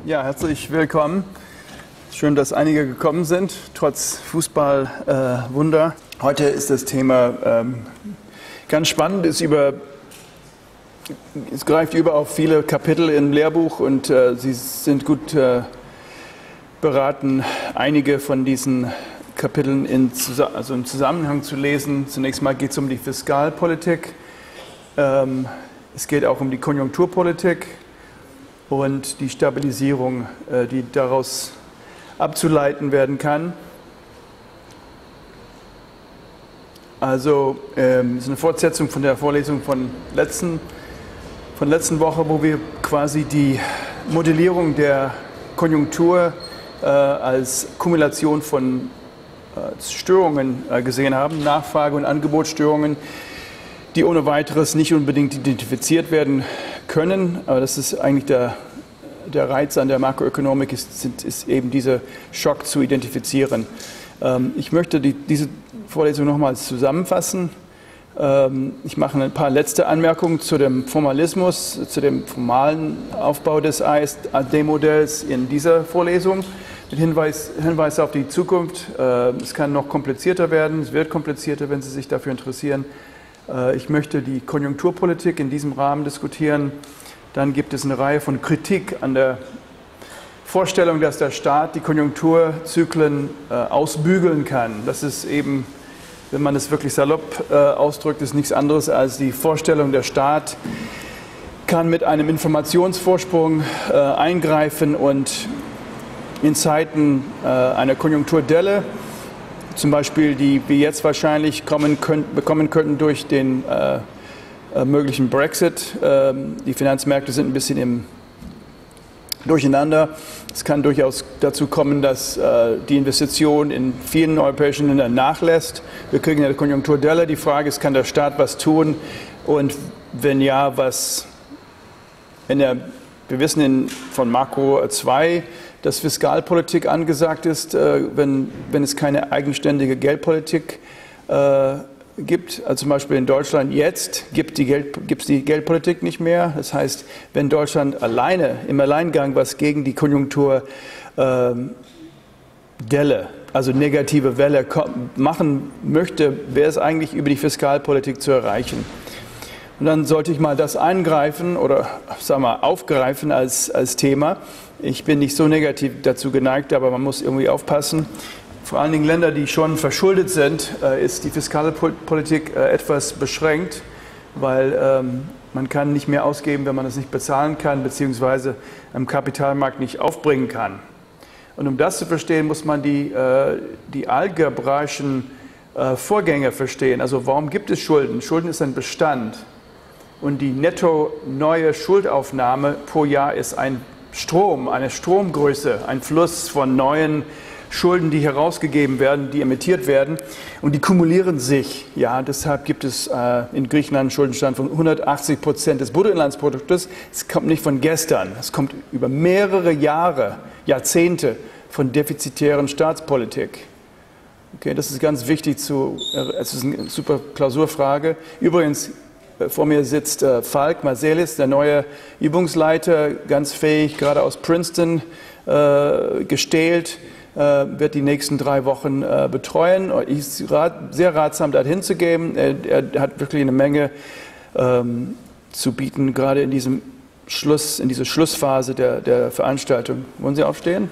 Ja, herzlich willkommen. Schön, dass einige gekommen sind, trotz Fußballwunder. Heute ist das Thema ganz spannend, es greift über auf viele Kapitel im Lehrbuch und Sie sind gut beraten, einige von diesen Kapiteln im Zusammenhang zu lesen. Zunächst mal geht es um die Fiskalpolitik, es geht auch um die Konjunkturpolitik und die Stabilisierung, die daraus abzuleiten werden kann. Also es ist eine Fortsetzung von der Vorlesung von letzten Woche, wo wir quasi die Modellierung der Konjunktur als Kumulation von Störungen gesehen haben, Nachfrage- und Angebotsstörungen, die ohne weiteres nicht unbedingt identifiziert werden können. Aber das ist eigentlich der Reiz an der Makroökonomik, ist eben dieser Schock zu identifizieren. Ich möchte diese Vorlesung nochmals zusammenfassen. Ich mache ein paar letzte Anmerkungen zu dem Formalismus, zu dem formalen Aufbau des ASD-Modells in dieser Vorlesung. Mit Hinweis auf die Zukunft. Es kann noch komplizierter werden, es wird komplizierter, wenn Sie sich dafür interessieren. Ich möchte die Konjunkturpolitik in diesem Rahmen diskutieren. Dann gibt es eine Reihe von Kritik an der Vorstellung, dass der Staat die Konjunkturzyklen ausbügeln kann. Das ist eben, wenn man es wirklich salopp ausdrückt, ist nichts anderes als die Vorstellung, der Staat kann mit einem Informationsvorsprung eingreifen und in Zeiten einer Konjunkturdelle, zum Beispiel die wir jetzt wahrscheinlich bekommen könnten durch den möglichen Brexit. Die Finanzmärkte sind ein bisschen im Durcheinander. Es kann durchaus dazu kommen, dass die Investition in vielen europäischen Ländern nachlässt. Wir kriegen eine Konjunkturdelle. Die Frage ist, kann der Staat was tun? Und wenn ja, was? Wir wissen von Makro 2, dass Fiskalpolitik angesagt ist, wenn es keine eigenständige Geldpolitik gibt. Also zum Beispiel in Deutschland jetzt gibt es die Geldpolitik nicht mehr. Das heißt, wenn Deutschland im Alleingang was gegen die Konjunkturdelle, also negative Welle machen möchte, wäre es eigentlich über die Fiskalpolitik zu erreichen. Und dann sollte ich mal das eingreifen oder aufgreifen als Thema. Ich bin nicht so negativ dazu geneigt, aber man muss irgendwie aufpassen. Vor allen Dingen Länder, die schon verschuldet sind, ist die Fiskalpolitik etwas beschränkt, weil man kann nicht mehr ausgeben, wenn man es nicht bezahlen kann, beziehungsweise am Kapitalmarkt nicht aufbringen kann. Und um das zu verstehen, muss man die algebraischen Vorgänge verstehen. Also warum gibt es Schulden? Schulden ist ein Bestand. Und die netto neue Schuldaufnahme pro Jahr ist eine Stromgröße, ein Fluss von neuen Schulden, die herausgegeben werden, die emittiert werden. Und die kumulieren sich. Ja, deshalb gibt es in Griechenland einen Schuldenstand von 180% des Bruttoinlandsproduktes. Es kommt nicht von gestern. Es kommt über mehrere Jahre, Jahrzehnte von defizitären Staatspolitik. Okay, das ist ganz wichtig es ist eine super Klausurfrage. Übrigens, vor mir sitzt Falk Marselis, der neue Übungsleiter, ganz fähig, gerade aus Princeton gestählt, wird die nächsten 3 Wochen betreuen. Es ist sehr ratsam, dorthin zu gehen. Er hat wirklich eine Menge zu bieten, gerade in dieser Schlussphase der Veranstaltung. Wollen Sie aufstehen?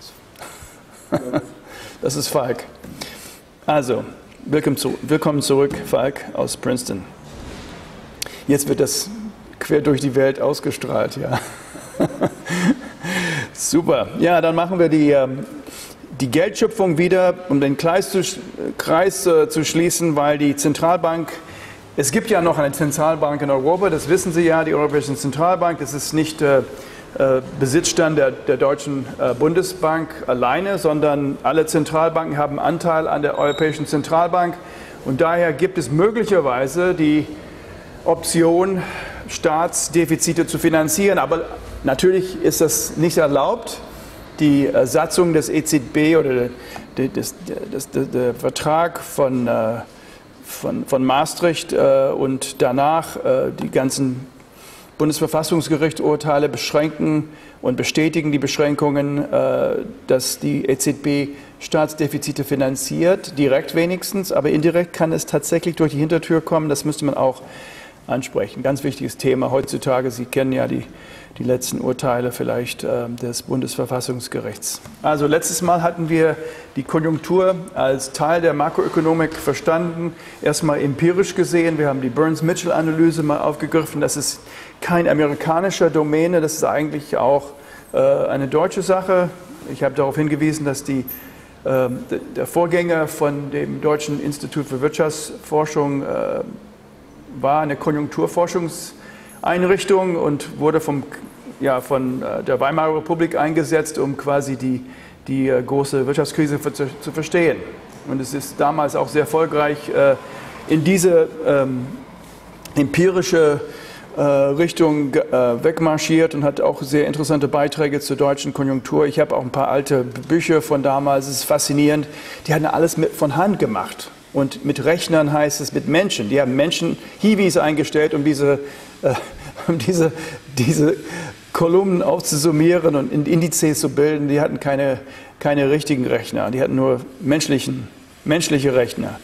Das ist Falk. Also, willkommen zurück, Falk aus Princeton. Jetzt wird das quer durch die Welt ausgestrahlt, ja. Super. Ja, dann machen wir die Geldschöpfung wieder, um den Kreis zu schließen, weil die Zentralbank, es gibt ja noch eine Zentralbank in Europa, das wissen Sie ja, die Europäische Zentralbank, das ist nicht Besitzstand der Deutschen Bundesbank alleine, sondern alle Zentralbanken haben Anteil an der Europäischen Zentralbank und daher gibt es möglicherweise die Option, Staatsdefizite zu finanzieren. Aber natürlich ist das nicht erlaubt. Die Satzung des EZB oder der Vertrag von Maastricht und danach die ganzen Bundesverfassungsgerichtsurteile beschränken und bestätigen die Beschränkungen, dass die EZB Staatsdefizite finanziert, direkt wenigstens, aber indirekt kann es tatsächlich durch die Hintertür kommen. Das müsste man auch ansprechen. Ganz wichtiges Thema heutzutage. Sie kennen ja die letzten Urteile vielleicht des Bundesverfassungsgerichts. Also letztes Mal hatten wir die Konjunktur als Teil der Makroökonomik verstanden, erstmal empirisch gesehen. Wir haben die Burns-Mitchell-Analyse mal aufgegriffen. Das ist kein amerikanischer Domäne, das ist eigentlich auch eine deutsche Sache. Ich habe darauf hingewiesen, dass der Vorgänger von dem Deutschen Institut für Wirtschaftsforschung war eine Konjunkturforschungseinrichtung und wurde von der Weimarer Republik eingesetzt, um quasi die große Wirtschaftskrise zu verstehen. Und es ist damals auch sehr erfolgreich in diese empirische Richtung wegmarschiert und hat auch sehr interessante Beiträge zur deutschen Konjunktur. Ich habe auch ein paar alte Bücher von damals, es ist faszinierend. Die hatten alles von Hand gemacht. Und mit Rechnern heißt es mit Menschen. Die haben Hiwis eingestellt, um diese Kolumnen aufzusummieren und Indizes zu bilden. Die hatten keine richtigen Rechner, die hatten nur menschliche Rechner.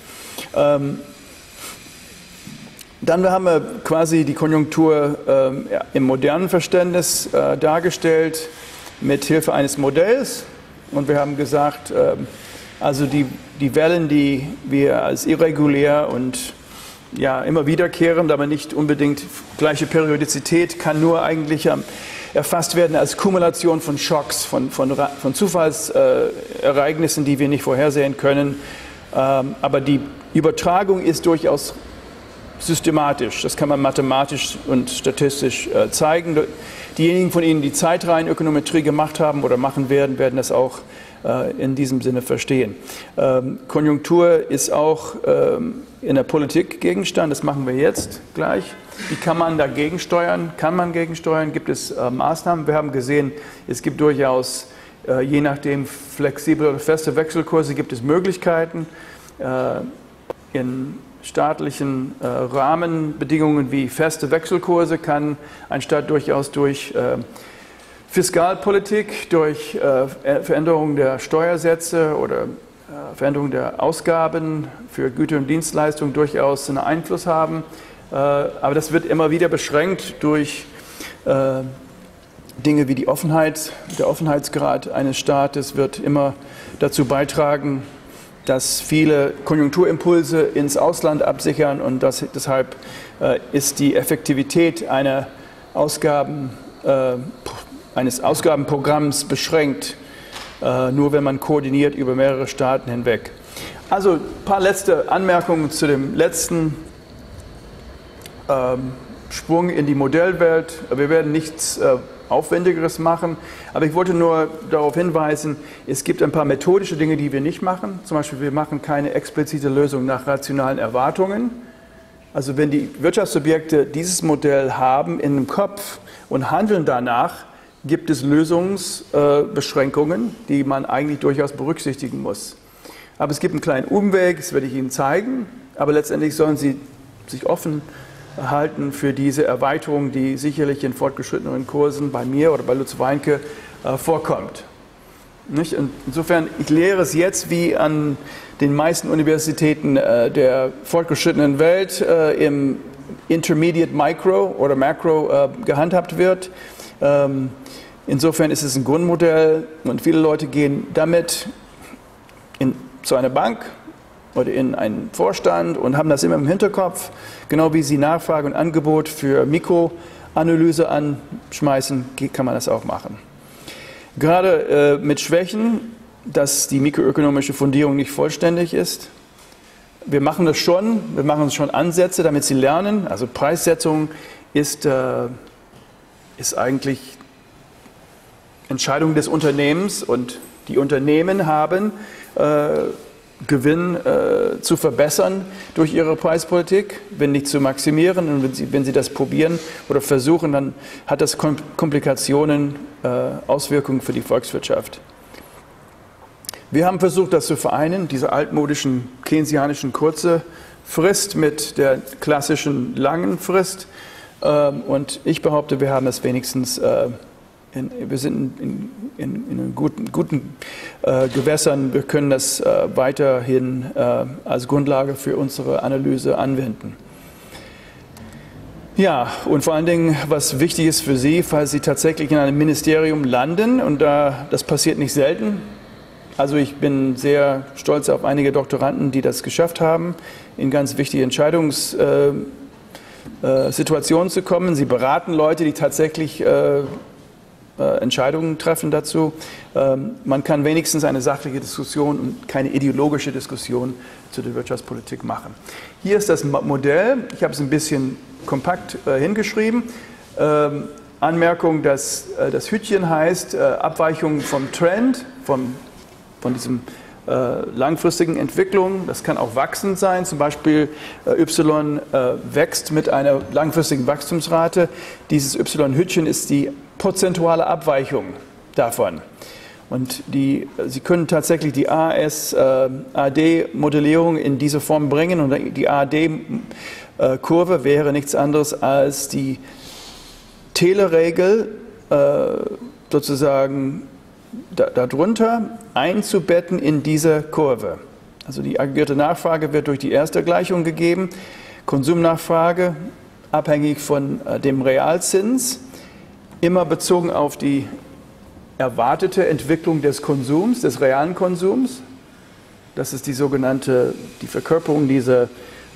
Dann haben wir quasi die Konjunktur im modernen Verständnis dargestellt mit Hilfe eines Modells. Und wir haben gesagt, also die Wellen, die wir als irregulär und immer wiederkehrend, aber nicht unbedingt gleiche Periodizität, kann nur eigentlich erfasst werden als Kumulation von Schocks, von Zufallsereignissen, die wir nicht vorhersehen können. Aber die Übertragung ist durchaus systematisch. Das kann man mathematisch und statistisch zeigen. Diejenigen von Ihnen, die Zeitreihenökonometrie gemacht haben oder machen werden, werden das auch in diesem Sinne verstehen. Konjunktur ist auch in der Politik Gegenstand, das machen wir jetzt gleich. Wie kann man dagegen steuern? Kann man gegensteuern? Gibt es Maßnahmen? Wir haben gesehen, es gibt durchaus, je nachdem flexible oder feste Wechselkurse, gibt es Möglichkeiten. In staatlichen Rahmenbedingungen wie feste Wechselkurse kann ein Staat durchaus durch Fiskalpolitik, durch Veränderung der Steuersätze oder Veränderung der Ausgaben für Güter und Dienstleistungen durchaus einen Einfluss haben. Aber das wird immer wieder beschränkt durch Dinge wie die Offenheit. Der Offenheitsgrad eines Staates wird immer dazu beitragen, dass viele Konjunkturimpulse ins Ausland absichern und deshalb ist die Effektivität eines Ausgabenprogramms beschränkt, nur wenn man koordiniert über mehrere Staaten hinweg. Also ein paar letzte Anmerkungen zu dem letzten Sprung in die Modellwelt. Wir werden nichts Aufwendigeres machen, aber ich wollte nur darauf hinweisen, es gibt ein paar methodische Dinge, die wir nicht machen. Zum Beispiel, wir machen keine explizite Lösung nach rationalen Erwartungen. Also wenn die Wirtschaftssubjekte dieses Modell haben in dem Kopf und handeln danach, gibt es Lösungsbeschränkungen, die man eigentlich durchaus berücksichtigen muss. Aber es gibt einen kleinen Umweg, das werde ich Ihnen zeigen, aber letztendlich sollen Sie sich offen halten für diese Erweiterung, die sicherlich in fortgeschrittenen Kursen bei mir oder bei Lutz Weinke vorkommt. Nicht? Und insofern, ich lehre es jetzt wie an den meisten Universitäten der fortgeschrittenen Welt im Intermediate Micro oder Macro gehandhabt wird. Insofern ist es ein Grundmodell und viele Leute gehen damit zu einer Bank oder in einen Vorstand und haben das immer im Hinterkopf, genau wie sie Nachfrage und Angebot für Mikroanalyse anschmeißen, kann man das auch machen. Gerade mit Schwächen, dass die mikroökonomische Fundierung nicht vollständig ist. Wir machen schon Ansätze, damit sie lernen. Also Preissetzung ist eigentlich Entscheidung des Unternehmens und die Unternehmen haben Gewinn zu verbessern durch ihre Preispolitik, wenn nicht zu maximieren. Und wenn sie das probieren oder versuchen, dann hat das Komplikationen, Auswirkungen für die Volkswirtschaft. Wir haben versucht, das zu vereinen, diese altmodischen keynesianischen kurze Frist mit der klassischen langen Frist. Und ich behaupte, wir haben es wenigstens, wir sind in guten Gewässern, wir können das weiterhin als Grundlage für unsere Analyse anwenden. Ja, und vor allen Dingen, was wichtig ist für Sie, falls Sie tatsächlich in einem Ministerium landen, und das passiert nicht selten. Also ich bin sehr stolz auf einige Doktoranden, die das geschafft haben, in ganz wichtige Entscheidungssituationen zu kommen. Sie beraten Leute, die tatsächlich Entscheidungen treffen dazu. Man kann wenigstens eine sachliche Diskussion und keine ideologische Diskussion zu der Wirtschaftspolitik machen. Hier ist das Modell. Ich habe es ein bisschen kompakt hingeschrieben. Anmerkung, dass das Hütchen heißt Abweichung vom Trend, von diesem langfristigen Entwicklung. Das kann auch wachsend sein, zum Beispiel Y wächst mit einer langfristigen Wachstumsrate. Dieses Y-Hütchen ist die prozentuale Abweichung davon. Und Sie können tatsächlich die AS-AD-Modellierung in diese Form bringen, und die AD-Kurve wäre nichts anderes als die Taylor-Regel sozusagen darunter einzubetten in diese Kurve. Also die aggregierte Nachfrage wird durch die erste Gleichung gegeben, Konsumnachfrage abhängig von dem Realzins, immer bezogen auf die erwartete Entwicklung des Konsums, des realen Konsums. Das ist die Verkörperung dieser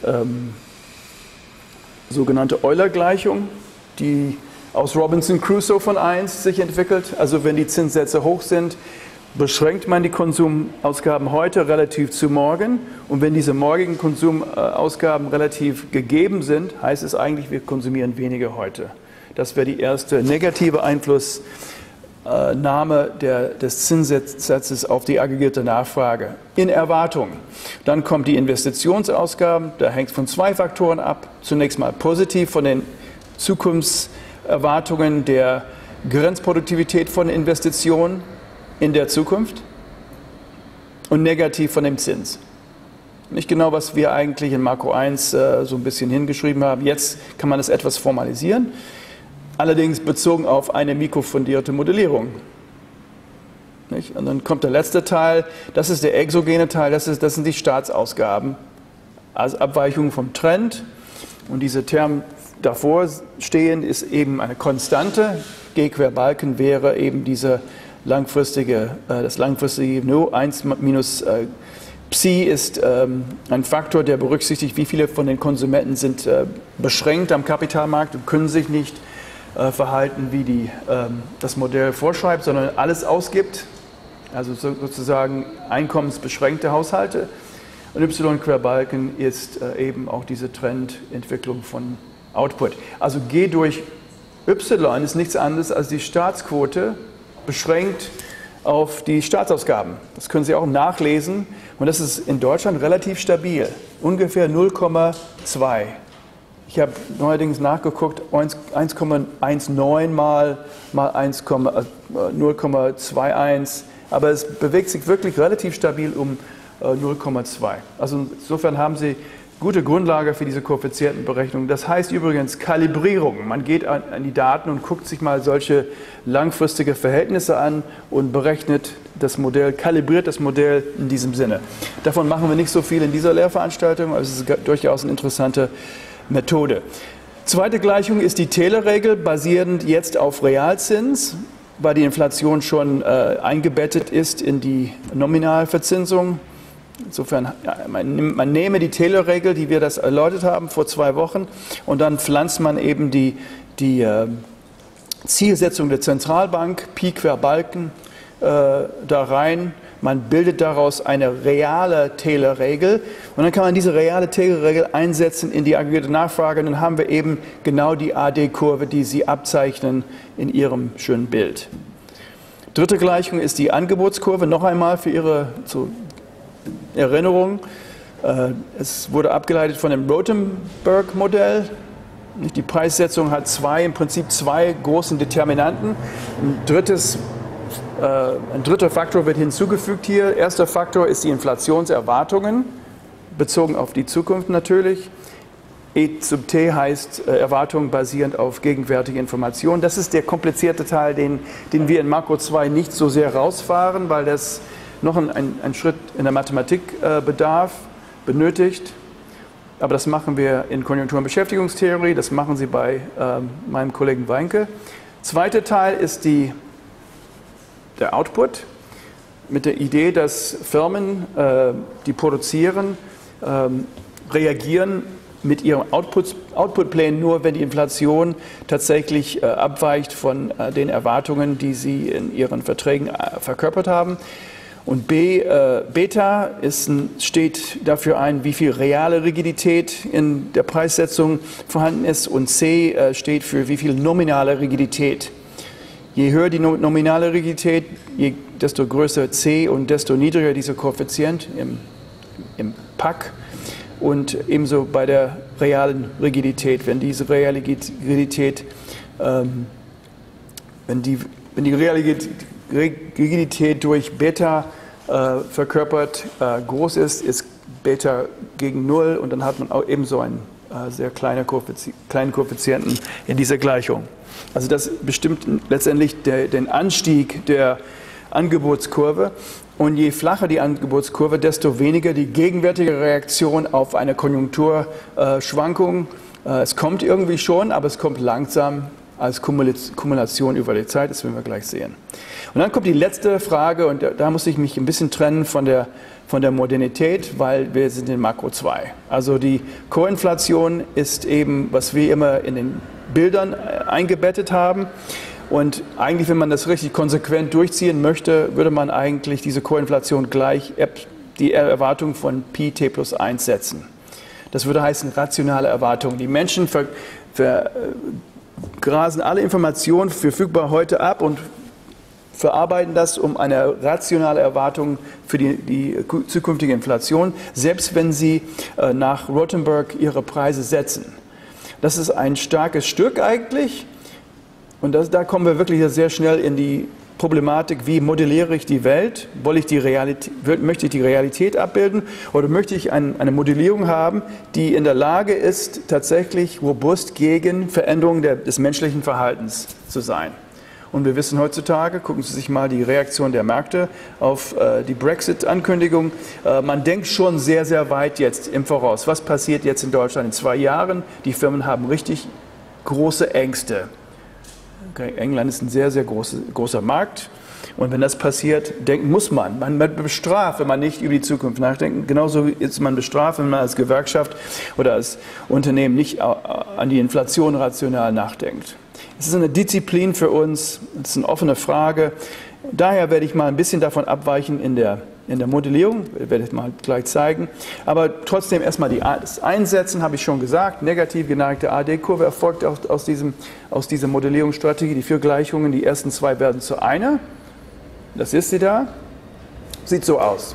sogenannte Euler-Gleichung, die aus Robinson Crusoe von 1 sich entwickelt. Also wenn die Zinssätze hoch sind, beschränkt man die Konsumausgaben heute relativ zu morgen. Und wenn diese morgigen Konsumausgaben relativ gegeben sind, heißt es eigentlich, wir konsumieren weniger heute. Das wäre die erste negative Einflussnahme des Zinssatzes auf die aggregierte Nachfrage. In Erwartung. Dann kommt die Investitionsausgaben, da hängt es von 2 Faktoren ab. Zunächst mal positiv von den Zukunftserwartungen der Grenzproduktivität von Investitionen in der Zukunft und negativ von dem Zins. Nicht genau, was wir eigentlich in Makro 1 so ein bisschen hingeschrieben haben. Jetzt kann man das etwas formalisieren, allerdings bezogen auf eine mikrofundierte Modellierung. Nicht? Und dann kommt der letzte Teil, das ist der exogene Teil, das sind die Staatsausgaben als Abweichung vom Trend. Und diese Term davor stehen ist eben eine Konstante. G quer Balken wäre eben das langfristige Niveau. 1 minus Psi ist ein Faktor, der berücksichtigt, wie viele von den Konsumenten sind beschränkt am Kapitalmarkt und können sich nicht verhalten, wie das Modell vorschreibt, sondern alles ausgibt. Also sozusagen einkommensbeschränkte Haushalte. Und Y quer Balken ist eben auch diese Trendentwicklung von Output. Also G durch Y ist nichts anderes als die Staatsquote beschränkt auf die Staatsausgaben. Das können Sie auch nachlesen. Und das ist in Deutschland relativ stabil. Ungefähr 0,2. Ich habe neuerdings nachgeguckt, 1,19 mal 0,21. Aber es bewegt sich wirklich relativ stabil um 0,2. Also insofern haben Sie gute Grundlage für diese Koeffizientenberechnung. Das heißt übrigens Kalibrierung. Man geht an die Daten und guckt sich mal solche langfristige Verhältnisse an und berechnet das Modell, kalibriert das Modell in diesem Sinne. Davon machen wir nicht so viel in dieser Lehrveranstaltung, aber es ist durchaus eine interessante Methode. Zweite Gleichung ist die Taylor-Regel, basierend jetzt auf Realzins, weil die Inflation schon eingebettet ist in die Nominalverzinsung. Insofern, man nehme die Taylor-Regel, die wir das erläutert haben vor 2 Wochen, und dann pflanzt man eben die Zielsetzung der Zentralbank, Pi quer Balken, da rein. Man bildet daraus eine reale Taylor-Regel und dann kann man diese reale Taylor-Regel einsetzen in die aggregierte Nachfrage und dann haben wir eben genau die AD-Kurve, die Sie abzeichnen in Ihrem schönen Bild. Dritte Gleichung ist die Angebotskurve, noch einmal für Ihre Erinnerung. Es wurde abgeleitet von dem Rothenberg-Modell. Die Preissetzung hat im Prinzip zwei großen Determinanten. Ein dritter Faktor wird hinzugefügt hier. Erster Faktor ist die Inflationserwartungen, bezogen auf die Zukunft natürlich. E sub t heißt Erwartungen basierend auf gegenwärtige Informationen. Das ist der komplizierte Teil, den wir in Makro 2 nicht so sehr rausfahren, weil das noch einen Schritt in der Mathematik benötigt. Aber das machen wir in Konjunktur- und Beschäftigungstheorie, das machen Sie bei meinem Kollegen Weinke. Zweiter Teil ist der Output mit der Idee, dass Firmen, die produzieren, reagieren mit ihrem Output-Plänen nur, wenn die Inflation tatsächlich abweicht von den Erwartungen, die sie in ihren Verträgen verkörpert haben. Und Beta steht dafür ein, wie viel reale Rigidität in der Preissetzung vorhanden ist. Und C steht für wie viel nominale Rigidität. Je höher die nominale Rigidität, desto größer C und desto niedriger dieser Koeffizient im PAC. Und ebenso bei der realen Rigidität. Wenn diese reale Rigidität, wenn die Rigidität durch Beta verkörpert groß ist Beta gegen 0 und dann hat man auch ebenso einen sehr kleinen Koeffizienten in dieser Gleichung. Also das bestimmt letztendlich den Anstieg der Angebotskurve. Und je flacher die Angebotskurve, desto weniger die gegenwärtige Reaktion auf eine Konjunkturschwankung. Es kommt irgendwie schon, aber es kommt langsam als Kumulation über die Zeit. Das werden wir gleich sehen. Und dann kommt die letzte Frage, und da muss ich mich ein bisschen trennen von der Modernität, weil wir sind in Makro 2. Also die Koinflation ist eben, was wir immer in den Bildern eingebettet haben. Und eigentlich, wenn man das richtig konsequent durchziehen möchte, würde man eigentlich diese Koinflation gleich die Erwartung von Pi t plus 1 setzen. Das würde heißen rationale Erwartungen. Die Menschen grasen alle Informationen verfügbar heute ab und verarbeiten das um eine rationale Erwartung für die zukünftige Inflation, selbst wenn sie nach Rothenberg ihre Preise setzen. Das ist ein starkes Stück eigentlich. Und da kommen wir wirklich sehr schnell in die Problematik, wie modelliere ich die Welt? Möchte ich die Realität abbilden oder möchte ich eine Modellierung haben, die in der Lage ist, tatsächlich robust gegen Veränderungen des menschlichen Verhaltens zu sein? Und wir wissen heutzutage, gucken Sie sich mal die Reaktion der Märkte auf die Brexit-Ankündigung. Man denkt schon sehr, sehr weit jetzt im Voraus. Was passiert jetzt in Deutschland in 2 Jahren? Die Firmen haben richtig große Ängste. England ist ein sehr, sehr großer Markt. Und wenn das passiert, muss man bestraft, wenn man nicht über die Zukunft nachdenkt. Genauso ist man bestraft, wenn man als Gewerkschaft oder als Unternehmen nicht an die Inflation rational nachdenkt. Es ist eine Disziplin für uns, es ist eine offene Frage. Daher werde ich mal ein bisschen davon abweichen in der Modellierung, werde ich mal gleich zeigen. Aber trotzdem erstmal das Einsetzen, habe ich schon gesagt. Negativ geneigte AD-Kurve erfolgt aus dieser Modellierungsstrategie. Die 4 Gleichungen, die ersten 2 werden zu einer. Das ist sie da. Sieht so aus.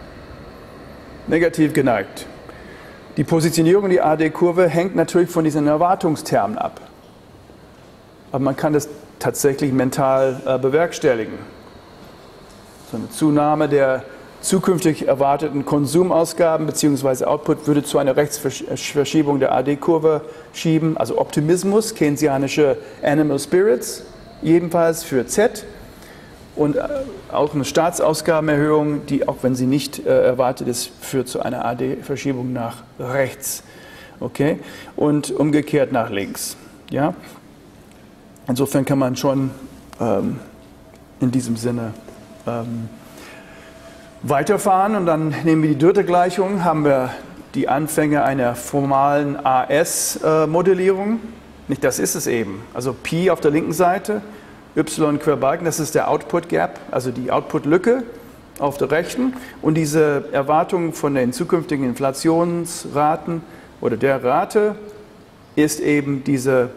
Negativ geneigt. Die Positionierung der AD-Kurve hängt natürlich von diesen Erwartungstermen ab. Aber man kann das tatsächlich mental bewerkstelligen. So eine Zunahme der zukünftig erwarteten Konsumausgaben bzw. Output würde zu einer Rechtsverschiebung der AD-Kurve schieben, also Optimismus, keynesianische Animal Spirits, jedenfalls für Z und auch eine Staatsausgabenerhöhung, die, auch wenn sie nicht erwartet ist, führt zu einer AD-Verschiebung nach rechts, okay? Und umgekehrt nach links. Ja? Insofern kann man schon in diesem Sinne weiterfahren und dann nehmen wir die dritte Gleichung, haben wir die Anfänge einer formalen AS-Modellierung. Nicht, das ist es eben. Also Pi auf der linken Seite, Y Querbalken, das ist der Output Gap, also die Output-Lücke auf der rechten. Und diese Erwartung von den zukünftigen Inflationsraten oder der Rate ist eben diese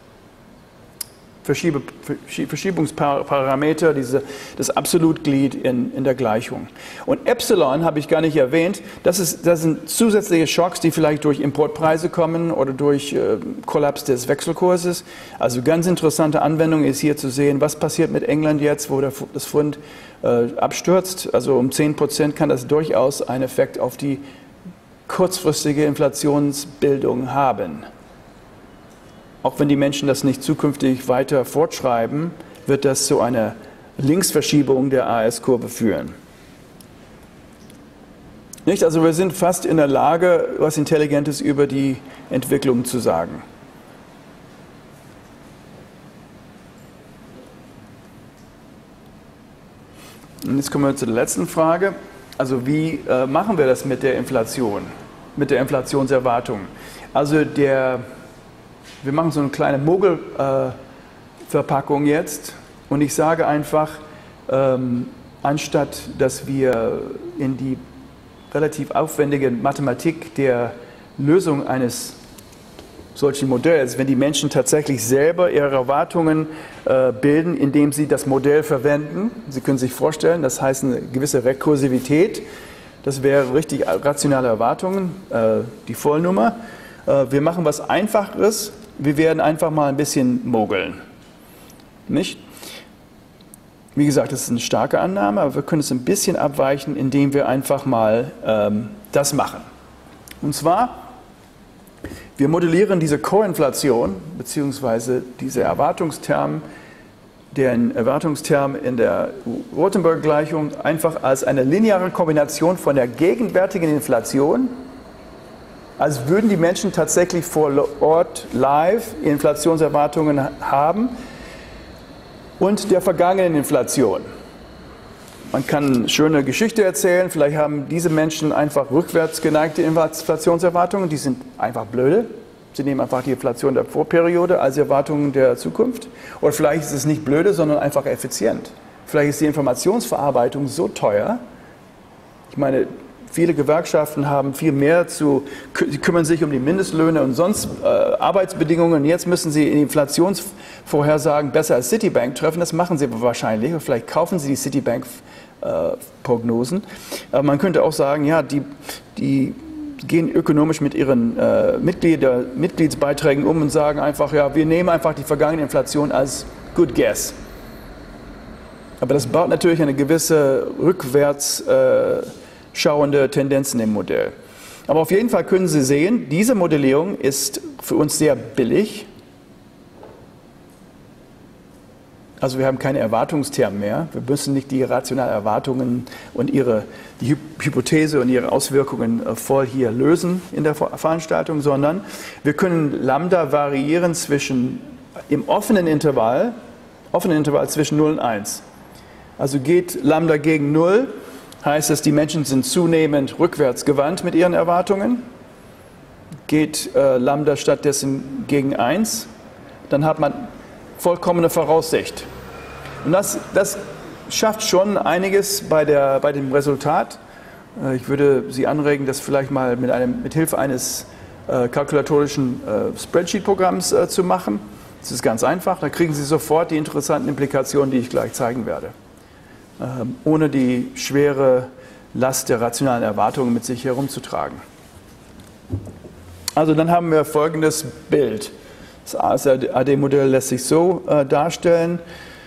Verschiebungsparameter, das Absolutglied in der Gleichung. Und Epsilon habe ich gar nicht erwähnt, das sind zusätzliche Schocks, die vielleicht durch Importpreise kommen oder durch Kollaps des Wechselkurses. Also ganz interessante Anwendung ist hier zu sehen, was passiert mit England jetzt, wo das Pfund abstürzt. Also um 10% kann das durchaus einen Effekt auf die kurzfristige Inflationsbildung haben. Auch wenn die Menschen das nicht zukünftig weiter fortschreiben, wird das zu einer Linksverschiebung der AS-Kurve führen. Nicht? Also wir sind fast in der Lage, was Intelligentes über die Entwicklung zu sagen. Und jetzt kommen wir zur letzten Frage. Also wie machen wir das mit der Inflation, mit der Inflationserwartung? Also wir machen so eine kleine Mogelverpackung jetzt und ich sage einfach, anstatt dass wir in die relativ aufwendige Mathematik der Lösung eines solchen Modells, wenn die Menschen tatsächlich selber ihre Erwartungen bilden, indem sie das Modell verwenden. Sie können sich vorstellen, das heißt eine gewisse Rekursivität. Das wäre richtig rationale Erwartungen, die Vollnummer. Wir machen was Einfacheres. Wir werden einfach mal ein bisschen mogeln. Nicht? Wie gesagt, das ist eine starke Annahme, aber wir können es ein bisschen abweichen, indem wir einfach mal das machen. Und zwar, wir modellieren diese Koinflation, beziehungsweise diese Erwartungsterm, den Erwartungsterm in der Rotenberg-Gleichung einfach als eine lineare Kombination von der gegenwärtigen Inflation, als würden die Menschen tatsächlich vor Ort live Inflationserwartungen haben, und der vergangenen Inflation. Man kann eine schöne Geschichte erzählen, vielleicht haben diese Menschen einfach rückwärts geneigte Inflationserwartungen, die sind einfach blöde. Sie nehmen einfach die Inflation der Vorperiode als Erwartungen der Zukunft. Oder vielleicht ist es nicht blöde, sondern einfach effizient. Vielleicht ist die Informationsverarbeitung so teuer. Ich meine, viele Gewerkschaften haben viel mehr sie kümmern sich um die Mindestlöhne und sonst Arbeitsbedingungen. Jetzt müssen sie Inflationsvorhersagen besser als Citibank treffen. Das machen sie aber wahrscheinlich. Vielleicht kaufen sie die Citibank-Prognosen. Aber man könnte auch sagen, ja, die gehen ökonomisch mit ihren Mitgliedsbeiträgen um und sagen einfach, ja, wir nehmen einfach die vergangene Inflation als good guess. Aber das baut natürlich eine gewisse rückwärts schauende Tendenzen im Modell. Aber auf jeden Fall können Sie sehen, diese Modellierung ist für uns sehr billig. Also wir haben keine Erwartungsterme mehr. Wir müssen nicht die rationalen Erwartungen und die Hypothese und ihre Auswirkungen voll hier lösen in der Veranstaltung, sondern wir können Lambda variieren im offenen Intervall zwischen 0 und 1. Also geht Lambda gegen 0, heißt es, die Menschen sind zunehmend rückwärts gewandt mit ihren Erwartungen. Geht Lambda stattdessen gegen 1, dann hat man vollkommene Voraussicht. Und das schafft schon einiges bei dem Resultat. Ich würde Sie anregen, das vielleicht mal mit Hilfe eines kalkulatorischen Spreadsheet-Programms zu machen. Das ist ganz einfach, da kriegen Sie sofort die interessanten Implikationen, die ich gleich zeigen werde. Ohne die schwere Last der rationalen Erwartungen mit sich herumzutragen. Also dann haben wir folgendes Bild. Das ASRD-Modell lässt sich so darstellen.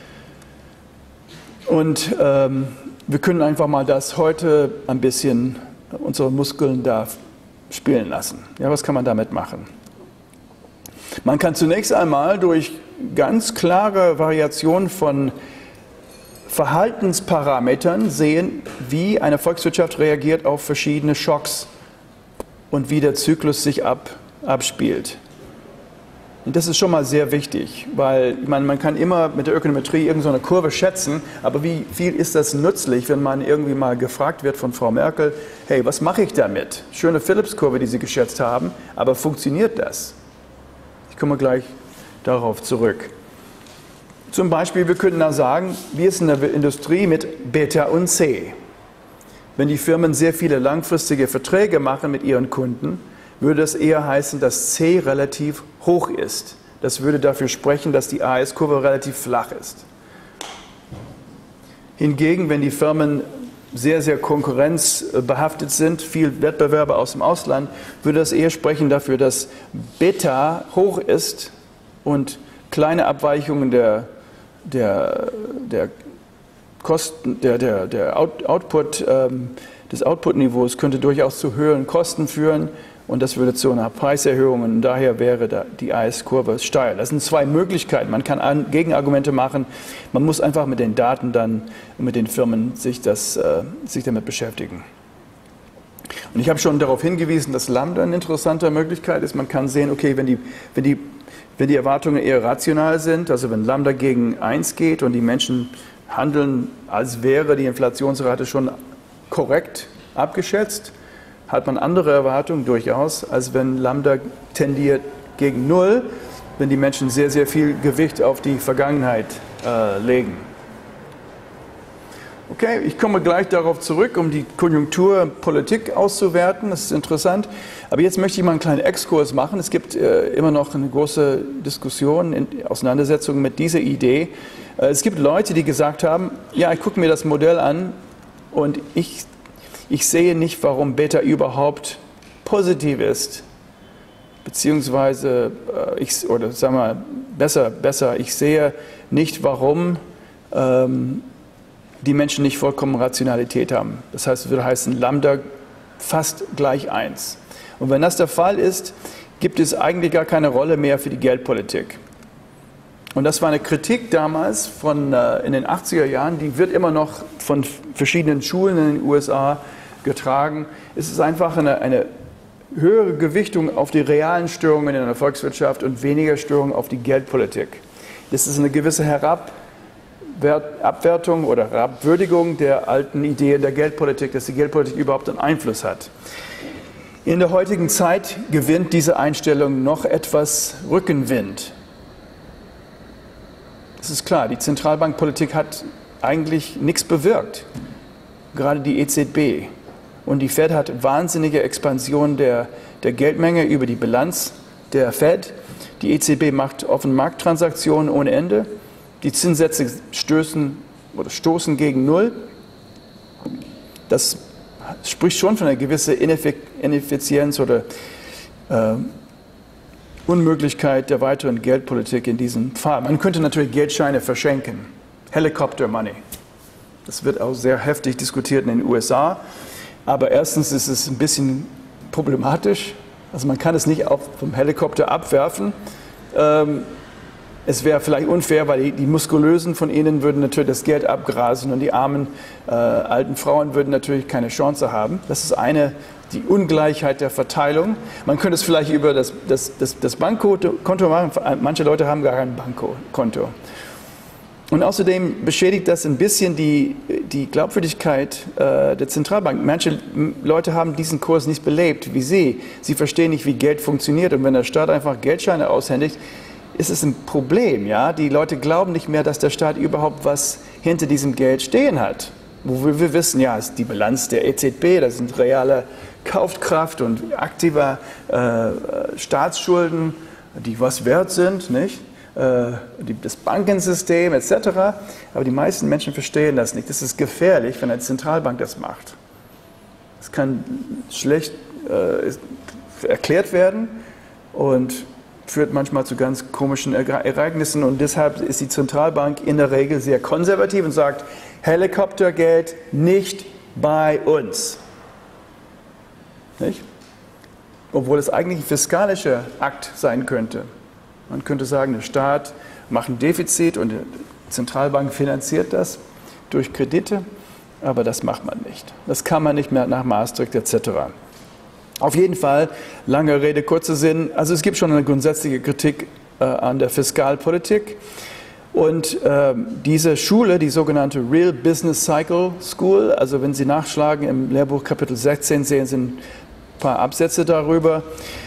Und wir können einfach mal das heute ein bisschen unsere Muskeln da spielen lassen. Ja, was kann man damit machen? Man kann zunächst einmal durch ganz klare Variationen von Verhaltensparametern sehen, wie eine Volkswirtschaft reagiert auf verschiedene Schocks und wie der Zyklus sich abspielt. Und das ist schon mal sehr wichtig, weil man kann immer mit der Ökonometrie irgendeine Kurve schätzen, aber wie viel ist das nützlich, wenn man irgendwie mal gefragt wird von Frau Merkel, hey, was mache ich damit? Schöne Phillips-Kurve, die Sie geschätzt haben, aber funktioniert das? Ich komme gleich darauf zurück. Zum Beispiel, wir könnten da sagen, wie ist in der Industrie mit Beta und C? Wenn die Firmen sehr viele langfristige Verträge machen mit ihren Kunden, würde das eher heißen, dass C relativ hoch ist. Das würde dafür sprechen, dass die AS-Kurve relativ flach ist. Hingegen, wenn die Firmen sehr, sehr konkurrenzbehaftet sind, viel Wettbewerber aus dem Ausland, würde das eher sprechen dafür, dass Beta hoch ist und kleine Abweichungen der Kosten, der Output, des Output-Niveaus könnte durchaus zu höheren Kosten führen und das würde zu einer Preiserhöhung und daher wäre da die AS-Kurve steil. Das sind zwei Möglichkeiten. Man kann Gegenargumente machen. Man muss einfach mit den Daten dann mit den Firmen sich damit beschäftigen. Und ich habe schon darauf hingewiesen, dass Lambda eine interessante Möglichkeit ist. Man kann sehen, okay, wenn die Erwartungen eher rational sind, also wenn Lambda gegen 1 geht und die Menschen handeln, als wäre die Inflationsrate schon korrekt abgeschätzt, hat man andere Erwartungen durchaus, als wenn Lambda tendiert gegen 0, wenn die Menschen sehr, sehr viel Gewicht auf die Vergangenheit legen. Okay, ich komme gleich darauf zurück, um die Konjunkturpolitik auszuwerten. Das ist interessant. Aber jetzt möchte ich mal einen kleinen Exkurs machen. Es gibt immer noch eine große Diskussion, Auseinandersetzung mit dieser Idee. Es gibt Leute, die gesagt haben, ja, ich gucke mir das Modell an und ich sehe nicht, warum Beta überhaupt positiv ist. Beziehungsweise, oder sagen wir besser, ich sehe nicht, warum die Menschen nicht vollkommen Rationalität haben. Das heißt, es würde heißen, Lambda fast gleich 1. Und wenn das der Fall ist, gibt es eigentlich gar keine Rolle mehr für die Geldpolitik. Und das war eine Kritik damals in den 80er Jahren, die wird immer noch von verschiedenen Schulen in den USA getragen. Es ist einfach eine höhere Gewichtung auf die realen Störungen in der Volkswirtschaft und weniger Störungen auf die Geldpolitik. Das ist eine gewisse Abwertung oder Herabwürdigung der alten Idee der Geldpolitik, dass die Geldpolitik überhaupt einen Einfluss hat. In der heutigen Zeit gewinnt diese Einstellung noch etwas Rückenwind. Das ist klar, die Zentralbankpolitik hat eigentlich nichts bewirkt, gerade die EZB. Und die Fed hat wahnsinnige Expansion der Geldmenge über die Bilanz der Fed. Die EZB macht offene Markttransaktionen ohne Ende. Die Zinssätze stoßen gegen 0. Das spricht schon von einer gewissen Ineffizienz oder Unmöglichkeit der weiteren Geldpolitik in diesem Fall. Man könnte natürlich Geldscheine verschenken, Helicopter Money. Das wird auch sehr heftig diskutiert in den USA. Aber erstens ist es ein bisschen problematisch. Also man kann es nicht vom Helikopter abwerfen. Es wäre vielleicht unfair, weil die Muskulösen von ihnen würden natürlich das Geld abgrasen und die armen alten Frauen würden natürlich keine Chance haben. Das ist die Ungleichheit der Verteilung. Man könnte es vielleicht über das Bankkonto machen. Manche Leute haben gar kein Bankkonto. Und außerdem beschädigt das ein bisschen die Glaubwürdigkeit der Zentralbank. Manche Leute haben diesen Kurs nicht belebt wie Sie. Sie verstehen nicht, wie Geld funktioniert. Und wenn der Staat einfach Geldscheine aushändigt, ist es ein Problem. Ja? Die Leute glauben nicht mehr, dass der Staat überhaupt was hinter diesem Geld stehen hat. Wo wir wissen, ja, ist die Bilanz der EZB, das sind reale Kaufkraft und aktive Staatsschulden, die was wert sind, nicht? Das Bankensystem etc. Aber die meisten Menschen verstehen das nicht. Das ist gefährlich, wenn eine Zentralbank das macht. Das kann schlecht erklärt werden und führt manchmal zu ganz komischen Ereignissen. Und deshalb ist die Zentralbank in der Regel sehr konservativ und sagt, Helikoptergeld nicht bei uns. Nicht? Obwohl es eigentlich ein fiskalischer Akt sein könnte. Man könnte sagen, der Staat macht ein Defizit und die Zentralbank finanziert das durch Kredite, aber das macht man nicht. Das kann man nicht mehr nach Maastricht etc. Auf jeden Fall, lange Rede, kurzer Sinn, also es gibt schon eine grundsätzliche Kritik an der Fiskalpolitik und diese Schule, die sogenannte Real Business Cycle School, also wenn Sie nachschlagen im Lehrbuch Kapitel 16 sehen Sie ein paar Absätze darüber.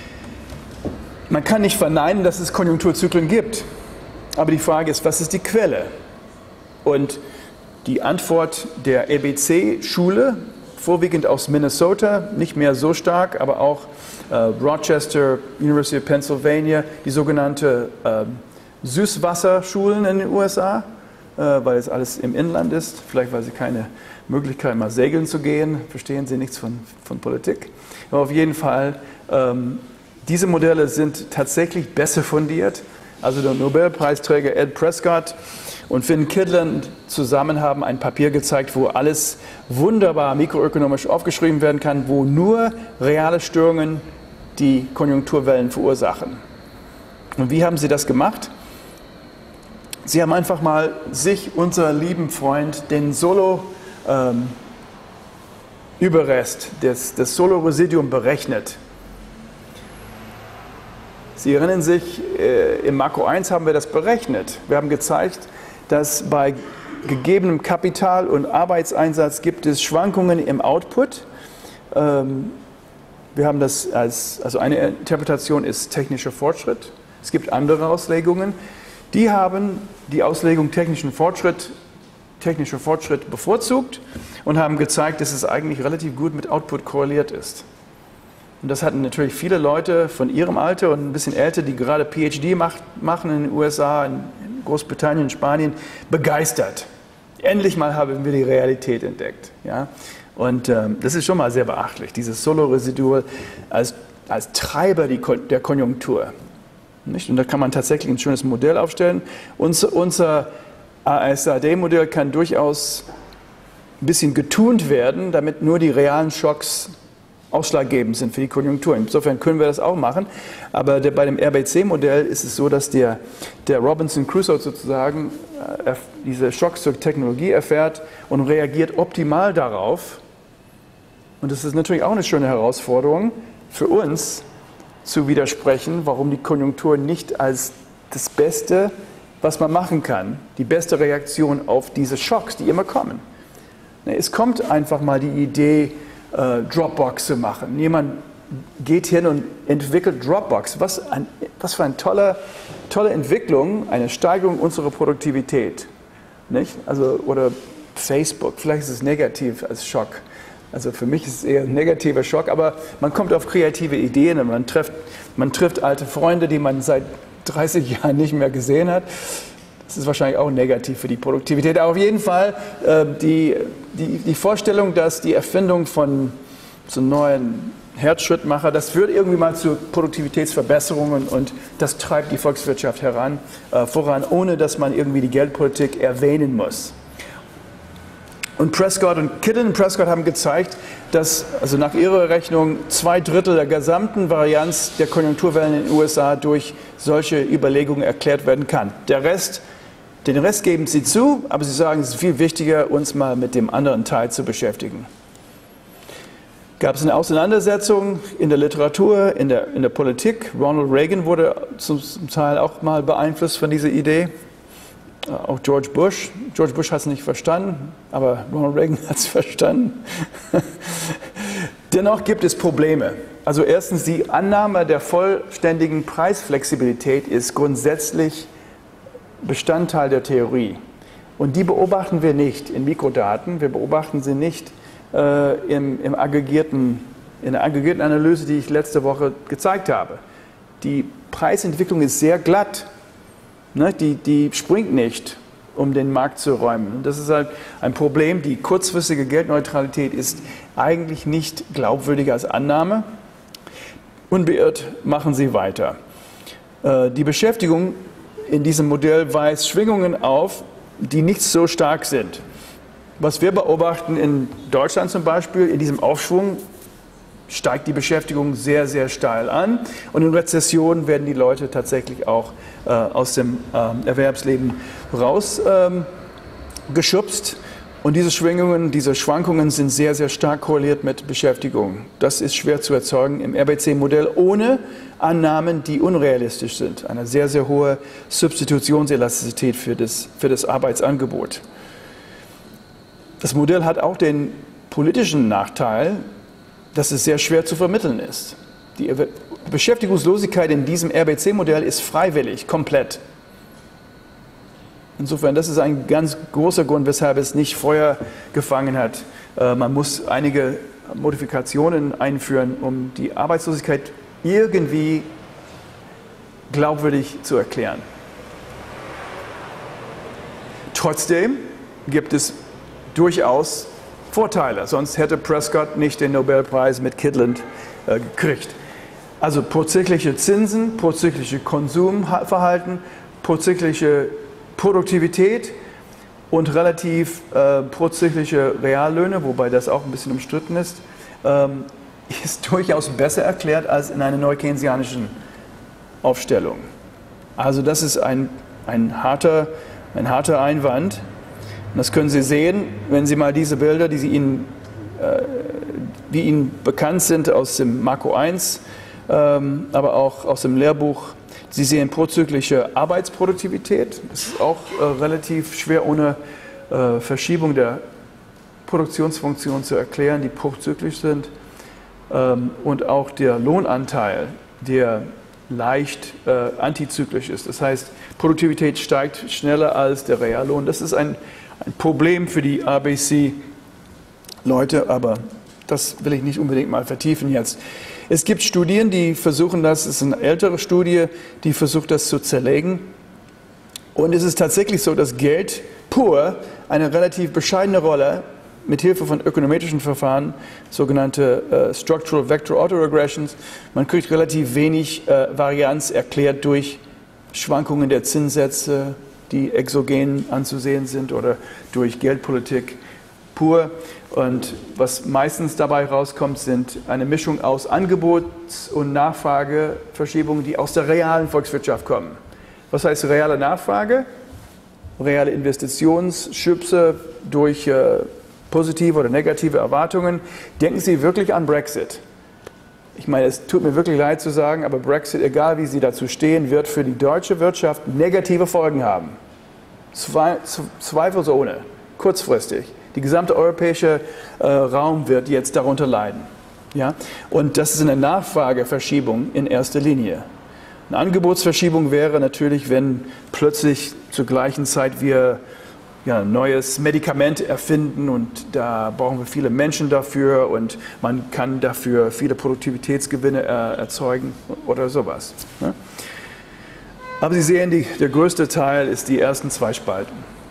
Man kann nicht verneinen, dass es Konjunkturzyklen gibt, aber die Frage ist, was ist die Quelle? Und die Antwort der EBC-Schule, vorwiegend aus Minnesota, nicht mehr so stark, aber auch Rochester, University of Pennsylvania, die sogenannte Süßwasserschulen in den USA, weil es alles im Inland ist, vielleicht weil sie keine Möglichkeit haben, mal segeln zu gehen, verstehen sie nichts von Politik. Aber auf jeden Fall, diese Modelle sind tatsächlich besser fundiert also der Nobelpreisträger Ed Prescott und Finn Kydland zusammen haben ein Papier gezeigt, wo alles wunderbar mikroökonomisch aufgeschrieben werden kann, wo nur reale Störungen die Konjunkturwellen verursachen. Und wie haben sie das gemacht? Sie haben einfach mal unser lieben Freund, den Solo-Überrest, das Solo-Residuum berechnet. Sie erinnern sich, im Makro 1 haben wir das berechnet. Wir haben gezeigt, dass bei gegebenem Kapital und Arbeitseinsatz gibt es Schwankungen im Output. Wir haben das also eine Interpretation ist technischer Fortschritt. Es gibt andere Auslegungen. Die haben die Auslegung technischer Fortschritt bevorzugt und haben gezeigt, dass es eigentlich relativ gut mit Output korreliert ist. Und das hatten natürlich viele Leute von ihrem Alter und ein bisschen älter, die gerade PhD machen in den USA, in Großbritannien, in Spanien, begeistert. Endlich mal haben wir die Realität entdeckt. Ja? Und das ist schon mal sehr beachtlich, dieses Solo-Residual als Treiber der Konjunktur. Nicht? Und da kann man tatsächlich ein schönes Modell aufstellen. Unser ASAD-Modell kann durchaus ein bisschen getunt werden, damit nur die realen Schocks ausschlaggebend sind für die Konjunktur. Insofern können wir das auch machen. Aber bei dem RBC-Modell ist es so, dass der Robinson Crusoe sozusagen diese Schocks zur Technologie erfährt und reagiert optimal darauf. Und das ist natürlich auch eine schöne Herausforderung für uns, zu widersprechen, warum die Konjunktur nicht als das Beste, was man machen kann, die beste Reaktion auf diese Schocks, die immer kommen. Es kommt einfach mal die Idee, Dropbox zu machen. Jemand geht hin und entwickelt Dropbox. Was für eine tolle Entwicklung, eine Steigerung unserer Produktivität. Nicht? Also, oder Facebook, vielleicht ist es negativ als Schock. Also für mich ist es eher ein negativer Schock, aber man kommt auf kreative Ideen und man trifft alte Freunde, die man seit 30 Jahren nicht mehr gesehen hat. Das ist wahrscheinlich auch negativ für die Produktivität. Aber auf jeden Fall die Vorstellung, dass die Erfindung von so einem neuen Herzschrittmacher, das führt irgendwie mal zu Produktivitätsverbesserungen und das treibt die Volkswirtschaft voran, ohne dass man irgendwie die Geldpolitik erwähnen muss. Und Prescott und Kydland haben gezeigt, dass also nach ihrer Rechnung 2/3 der gesamten Varianz der Konjunkturwellen in den USA durch solche Überlegungen erklärt werden kann. Den Rest geben sie zu, aber sie sagen, es ist viel wichtiger, uns mal mit dem anderen Teil zu beschäftigen. Gab es eine Auseinandersetzung in der Literatur, in der Politik. Ronald Reagan wurde zum Teil auch mal beeinflusst von dieser Idee. Auch George Bush. George Bush hat es nicht verstanden, aber Ronald Reagan hat es verstanden. Dennoch gibt es Probleme. Also erstens, die Annahme der vollständigen Preisflexibilität ist grundsätzlich Bestandteil der Theorie. Und die beobachten wir nicht in Mikrodaten, wir beobachten sie nicht in der aggregierten Analyse, die ich letzte Woche gezeigt habe. Die Preisentwicklung ist sehr glatt. Die springt nicht, um den Markt zu räumen. Das ist halt ein Problem. Die kurzfristige Geldneutralität ist eigentlich nicht glaubwürdiger als Annahme. Unbeirrt machen sie weiter. Die Beschäftigung in diesem Modell weist Schwingungen auf, die nicht so stark sind. Was wir beobachten in Deutschland zum Beispiel, in diesem Aufschwung steigt die Beschäftigung sehr, sehr steil an und in Rezessionen werden die Leute tatsächlich auch aus dem Erwerbsleben rausgeschubst. Und diese Schwankungen sind sehr, sehr stark korreliert mit Beschäftigung. Das ist schwer zu erzeugen im RBC-Modell ohne Annahmen, die unrealistisch sind. Eine sehr, sehr hohe Substitutionselastizität für das Arbeitsangebot. Das Modell hat auch den politischen Nachteil, dass es sehr schwer zu vermitteln ist. Die Beschäftigungslosigkeit in diesem RBC-Modell ist freiwillig, komplett. Insofern, das ist ein ganz großer Grund, weshalb es nicht Feuer gefangen hat. Man muss einige Modifikationen einführen, um die Arbeitslosigkeit irgendwie glaubwürdig zu erklären. Trotzdem gibt es durchaus Vorteile, sonst hätte Prescott nicht den Nobelpreis mit Kydland gekriegt. Also prozyklische Zinsen, prozyklische Konsumverhalten, prozyklische Produktivität und relativ prozyklische Reallöhne, wobei das auch ein bisschen umstritten ist, ist durchaus besser erklärt als in einer neu-keynesianischen Aufstellung. Also das ist ein harter Einwand. Und das können Sie sehen, wenn Sie mal diese Bilder, die Ihnen bekannt sind aus dem Makro 1, aber auch aus dem Lehrbuch. Sie sehen prozyklische Arbeitsproduktivität. Das ist auch relativ schwer ohne Verschiebung der Produktionsfunktion zu erklären, die prozyklisch sind. Und auch der Lohnanteil, der leicht antizyklisch ist. Das heißt, Produktivität steigt schneller als der Reallohn. Das ist ein Problem für die ABC-Leute, aber das will ich nicht unbedingt mal vertiefen jetzt. Es gibt Studien, die versuchen das, es ist eine ältere Studie, die versucht das zu zerlegen. Und es ist tatsächlich so, dass Geld pur eine relativ bescheidene Rolle mit Hilfe von ökonometrischen Verfahren, sogenannte Structural Vector Autoregressions, man kriegt relativ wenig Varianz erklärt durch Schwankungen der Zinssätze, die exogen anzusehen sind, oder durch Geldpolitik pur. Und was meistens dabei rauskommt, sind eine Mischung aus Angebots- und Nachfrageverschiebungen, die aus der realen Volkswirtschaft kommen. Was heißt reale Nachfrage? Reale Investitionsschübe durch positive oder negative Erwartungen. Denken Sie wirklich an Brexit. Ich meine, es tut mir wirklich leid zu sagen, aber Brexit, egal wie Sie dazu stehen, wird für die deutsche Wirtschaft negative Folgen haben. Zweifelsohne, kurzfristig. Die gesamte europäische Raum wird jetzt darunter leiden. Ja? Und das ist eine Nachfrageverschiebung in erster Linie. Eine Angebotsverschiebung wäre natürlich, wenn plötzlich zur gleichen Zeit wir ein neues Medikament erfinden und da brauchen wir viele Menschen dafür und man kann dafür viele Produktivitätsgewinne erzeugen oder sowas. Ne? Aber Sie sehen, der größte Teil ist die ersten zwei Spalten.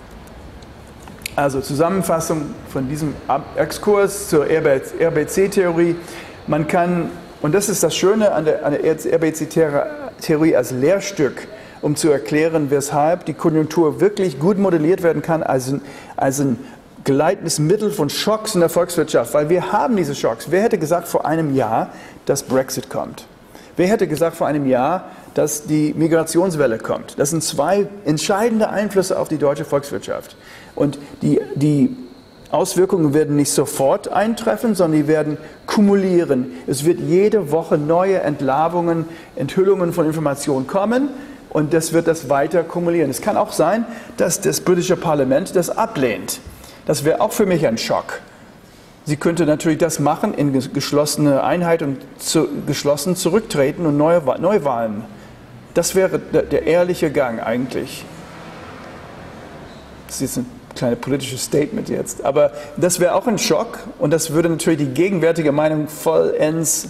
Also Zusammenfassung von diesem Exkurs zur RBC-Theorie. Man kann, und das ist das Schöne an der RBC-Theorie als Lehrstück, um zu erklären, weshalb die Konjunktur wirklich gut modelliert werden kann als ein gleitendes Mittel von Schocks in der Volkswirtschaft. Weil wir haben diese Schocks. Wer hätte gesagt vor einem Jahr, dass Brexit kommt? Wer hätte gesagt vor einem Jahr, dass die Migrationswelle kommt? Das sind zwei entscheidende Einflüsse auf die deutsche Volkswirtschaft. Und die Auswirkungen werden nicht sofort eintreffen, sondern die werden kumulieren. Es wird jede Woche neue Entlarvungen, Enthüllungen von Informationen kommen und das wird das weiter kumulieren. Es kann auch sein, dass das britische Parlament das ablehnt. Das wäre auch für mich ein Schock. Sie könnte natürlich das machen in geschlossene Einheit und geschlossen zurücktreten und Neuwahlen. Das wäre der ehrliche Gang eigentlich. Das ist jetzt ein kleines politisches Statement jetzt, aber das wäre auch ein Schock und das würde natürlich die gegenwärtige Meinung vollends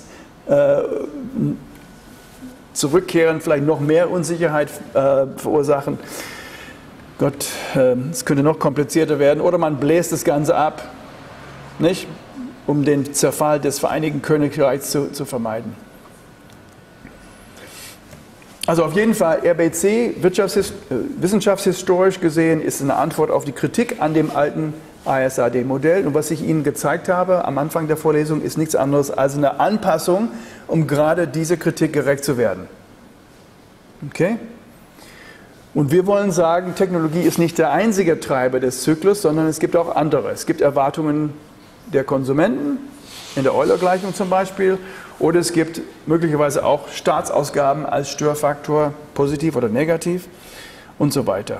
zurückkehren, vielleicht noch mehr Unsicherheit verursachen. Gott, es könnte noch komplizierter werden oder man bläst das Ganze ab, nicht? Um den Zerfall des Vereinigten Königreichs zu vermeiden. Also auf jeden Fall, RBC, wissenschaftshistorisch gesehen, ist eine Antwort auf die Kritik an dem alten ISAD-Modell. Und was ich Ihnen gezeigt habe am Anfang der Vorlesung, ist nichts anderes als eine Anpassung, um gerade dieser Kritik gerecht zu werden. Okay? Und wir wollen sagen, Technologie ist nicht der einzige Treiber des Zyklus, sondern es gibt auch andere. Es gibt Erwartungen der Konsumenten, in der Euler-Gleichung zum Beispiel, oder es gibt möglicherweise auch Staatsausgaben als Störfaktor, positiv oder negativ und so weiter.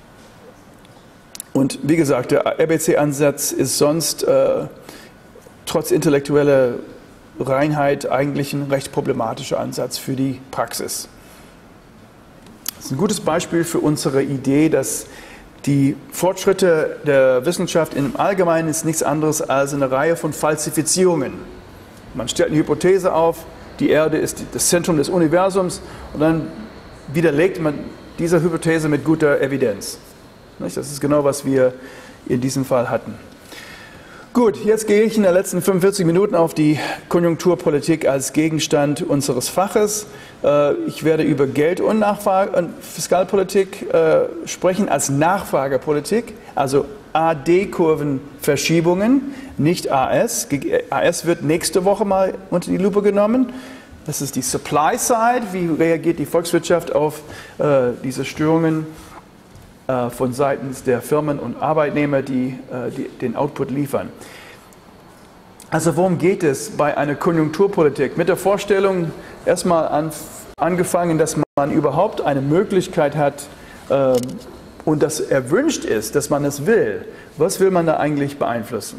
Und wie gesagt, der RBC-Ansatz ist sonst trotz intellektueller Reinheit eigentlich ein recht problematischer Ansatz für die Praxis. Das ist ein gutes Beispiel für unsere Idee, dass die Fortschritte der Wissenschaft im Allgemeinen ist nichts anderes als eine Reihe von Falsifizierungen. Man stellt eine Hypothese auf, die Erde ist das Zentrum des Universums und dann widerlegt man diese Hypothese mit guter Evidenz. Das ist genau, was wir in diesem Fall hatten. Gut, jetzt gehe ich in den letzten 45 Minuten auf die Konjunkturpolitik als Gegenstand unseres Faches. Ich werde über Geld- und Fiskalpolitik sprechen als Nachfragepolitik, also AD-Kurvenverschiebungen, nicht AS. AS wird nächste Woche mal unter die Lupe genommen. Das ist die Supply Side. Wie reagiert die Volkswirtschaft auf diese Störungen von seitens der Firmen und Arbeitnehmer, die den Output liefern? Also worum geht es bei einer Konjunkturpolitik? Mit der Vorstellung erstmal angefangen, dass man überhaupt eine Möglichkeit hat und das erwünscht ist, dass man es will. Was will man da eigentlich beeinflussen?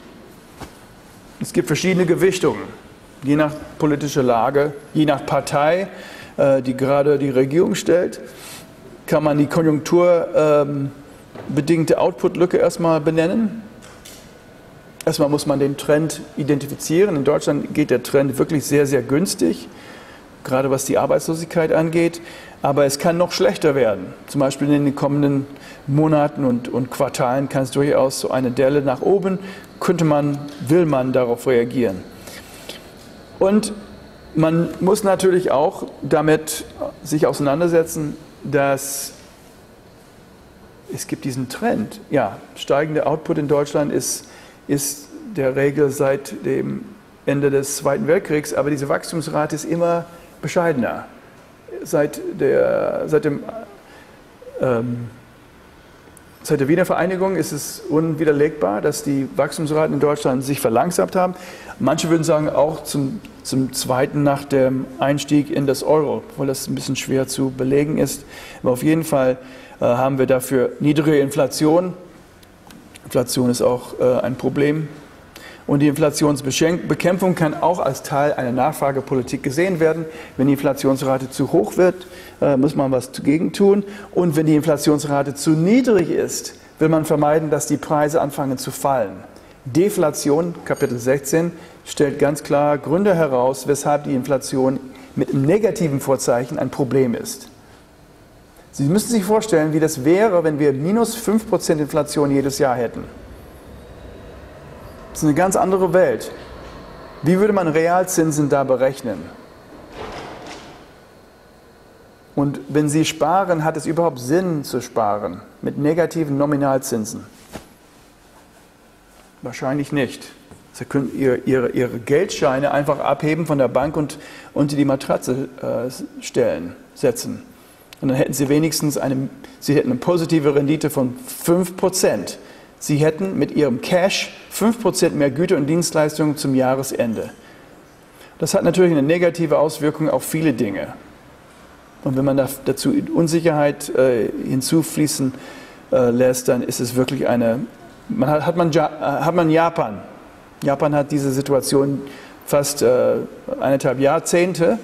Es gibt verschiedene Gewichtungen, je nach politischer Lage, je nach Partei, die gerade die Regierung stellt. Kann man die konjunkturbedingte Output-Lücke erstmal benennen. Erstmal muss man den Trend identifizieren. In Deutschland geht der Trend wirklich sehr, sehr günstig, gerade was die Arbeitslosigkeit angeht. Aber es kann noch schlechter werden. Zum Beispiel in den kommenden Monaten und Quartalen kann es durchaus so eine Delle nach oben, will man darauf reagieren. Und man muss natürlich auch damit sich auseinandersetzen, dass es gibt diesen Trend. Ja, steigender Output in Deutschland ist der Regel seit dem Ende des Zweiten Weltkriegs, aber diese Wachstumsrate ist immer bescheidener. Seit der Wiedervereinigung ist es unwiderlegbar, dass die Wachstumsraten in Deutschland sich verlangsamt haben. Manche würden sagen auch zum zweiten nach dem Einstieg in das Euro, obwohl das ein bisschen schwer zu belegen ist. Aber auf jeden Fall haben wir dafür niedrige Inflation. Inflation ist auch ein Problem. Und die Inflationsbekämpfung kann auch als Teil einer Nachfragepolitik gesehen werden. Wenn die Inflationsrate zu hoch wird, muss man was dagegen tun. Und wenn die Inflationsrate zu niedrig ist, will man vermeiden, dass die Preise anfangen zu fallen. Deflation, Kapitel 16, stellt ganz klar Gründe heraus, weshalb die Inflation mit einem negativen Vorzeichen ein Problem ist. Sie müssen sich vorstellen, wie das wäre, wenn wir minus 5% Inflation jedes Jahr hätten. Das ist eine ganz andere Welt. Wie würde man Realzinsen da berechnen? Und wenn Sie sparen, hat es überhaupt Sinn zu sparen mit negativen Nominalzinsen? Wahrscheinlich nicht. Sie können Ihre Geldscheine einfach abheben von der Bank und unter die Matratze setzen. Und dann hätten Sie wenigstens eine positive Rendite von 5%. Sie hätten mit Ihrem Cash 5% mehr Güter und Dienstleistungen zum Jahresende. Das hat natürlich eine negative Auswirkung auf viele Dinge. Und wenn man dazu Unsicherheit hinzufließen lässt, dann ist es wirklich hat man Japan. Japan hat diese Situation fast 1,5 Jahrzehnte.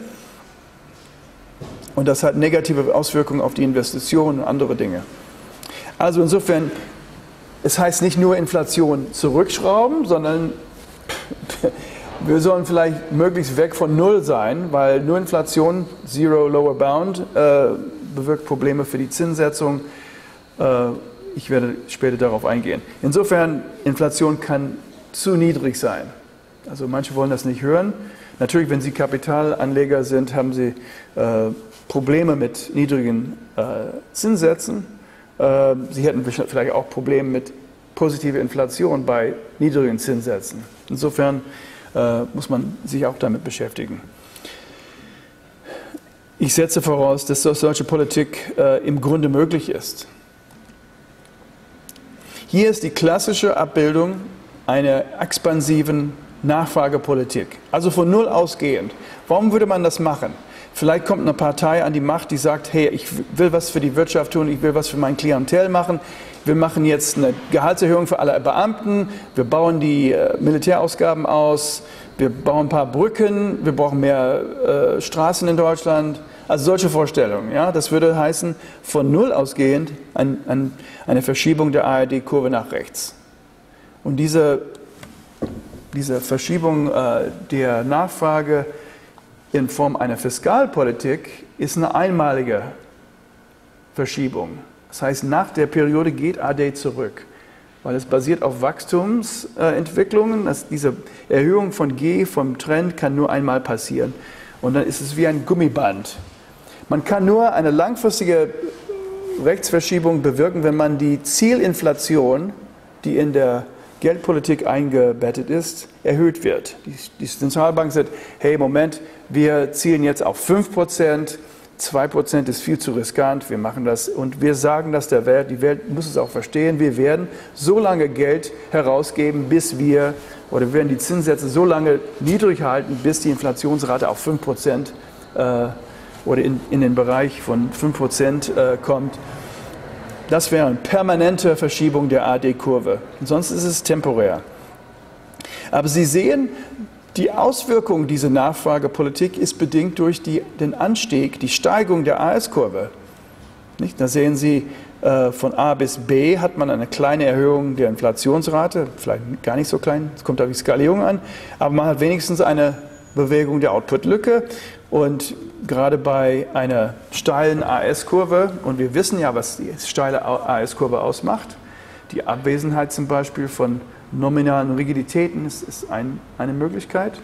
Und das hat negative Auswirkungen auf die Investitionen und andere Dinge. Also insofern, es heißt nicht nur Inflation zurückschrauben, sondern wir sollen vielleicht möglichst weg von Null sein, weil nur Inflation, Zero Lower Bound, bewirkt Probleme für die Zinssetzung. Ich werde später darauf eingehen. Insofern, Inflation kann zu niedrig sein. Also manche wollen das nicht hören. Natürlich, wenn Sie Kapitalanleger sind, haben Sie Probleme mit niedrigen Zinssätzen. Sie hätten vielleicht auch Probleme mit positiver Inflation bei niedrigen Zinssätzen. Insofern muss man sich auch damit beschäftigen. Ich setze voraus, dass solche Politik im Grunde möglich ist. Hier ist die klassische Abbildung einer expansiven Nachfragepolitik, also von Null ausgehend. Warum würde man das machen? Vielleicht kommt eine Partei an die Macht, die sagt, hey, ich will was für die Wirtschaft tun, ich will was für mein Klientel machen. Wir machen jetzt eine Gehaltserhöhung für alle Beamten, wir bauen die Militärausgaben aus, wir bauen ein paar Brücken, wir brauchen mehr Straßen in Deutschland. Also solche Vorstellungen. Ja? Das würde heißen, von Null ausgehend eine Verschiebung der ARD-Kurve nach rechts. Und diese Verschiebung der Nachfrage in Form einer Fiskalpolitik ist eine einmalige Verschiebung. Das heißt, nach der Periode geht AD zurück. weil es basiert auf Wachstumsentwicklungen. Diese Erhöhung von G vom Trend kann nur einmal passieren. Und dann ist es wie ein Gummiband. Man kann nur eine langfristige Rechtsverschiebung bewirken, wenn man die Zielinflation, die in der Geldpolitik eingebettet ist, erhöht wird. Die Zentralbank sagt, hey, Moment, wir zielen jetzt auf 5%, 2% ist viel zu riskant, wir machen das und wir sagen das der Welt, die Welt muss es auch verstehen, wir werden so lange Geld herausgeben, wir werden die Zinssätze so lange niedrig halten, bis die Inflationsrate auf 5% oder in den Bereich von 5% kommt. Das wäre eine permanente Verschiebung der AD-Kurve. Sonst ist es temporär. Aber Sie sehen, die Auswirkung dieser Nachfragepolitik ist bedingt durch den Anstieg, die Steigung der AS-Kurve. Da sehen Sie, von A bis B hat man eine kleine Erhöhung der Inflationsrate, vielleicht gar nicht so klein, es kommt auf die Skalierung an, aber man hat wenigstens eine Bewegung der Output-Lücke. Und gerade bei einer steilen AS-Kurve, und wir wissen ja, was die steile AS-Kurve ausmacht, die Abwesenheit zum Beispiel von nominalen Rigiditäten ist eine Möglichkeit,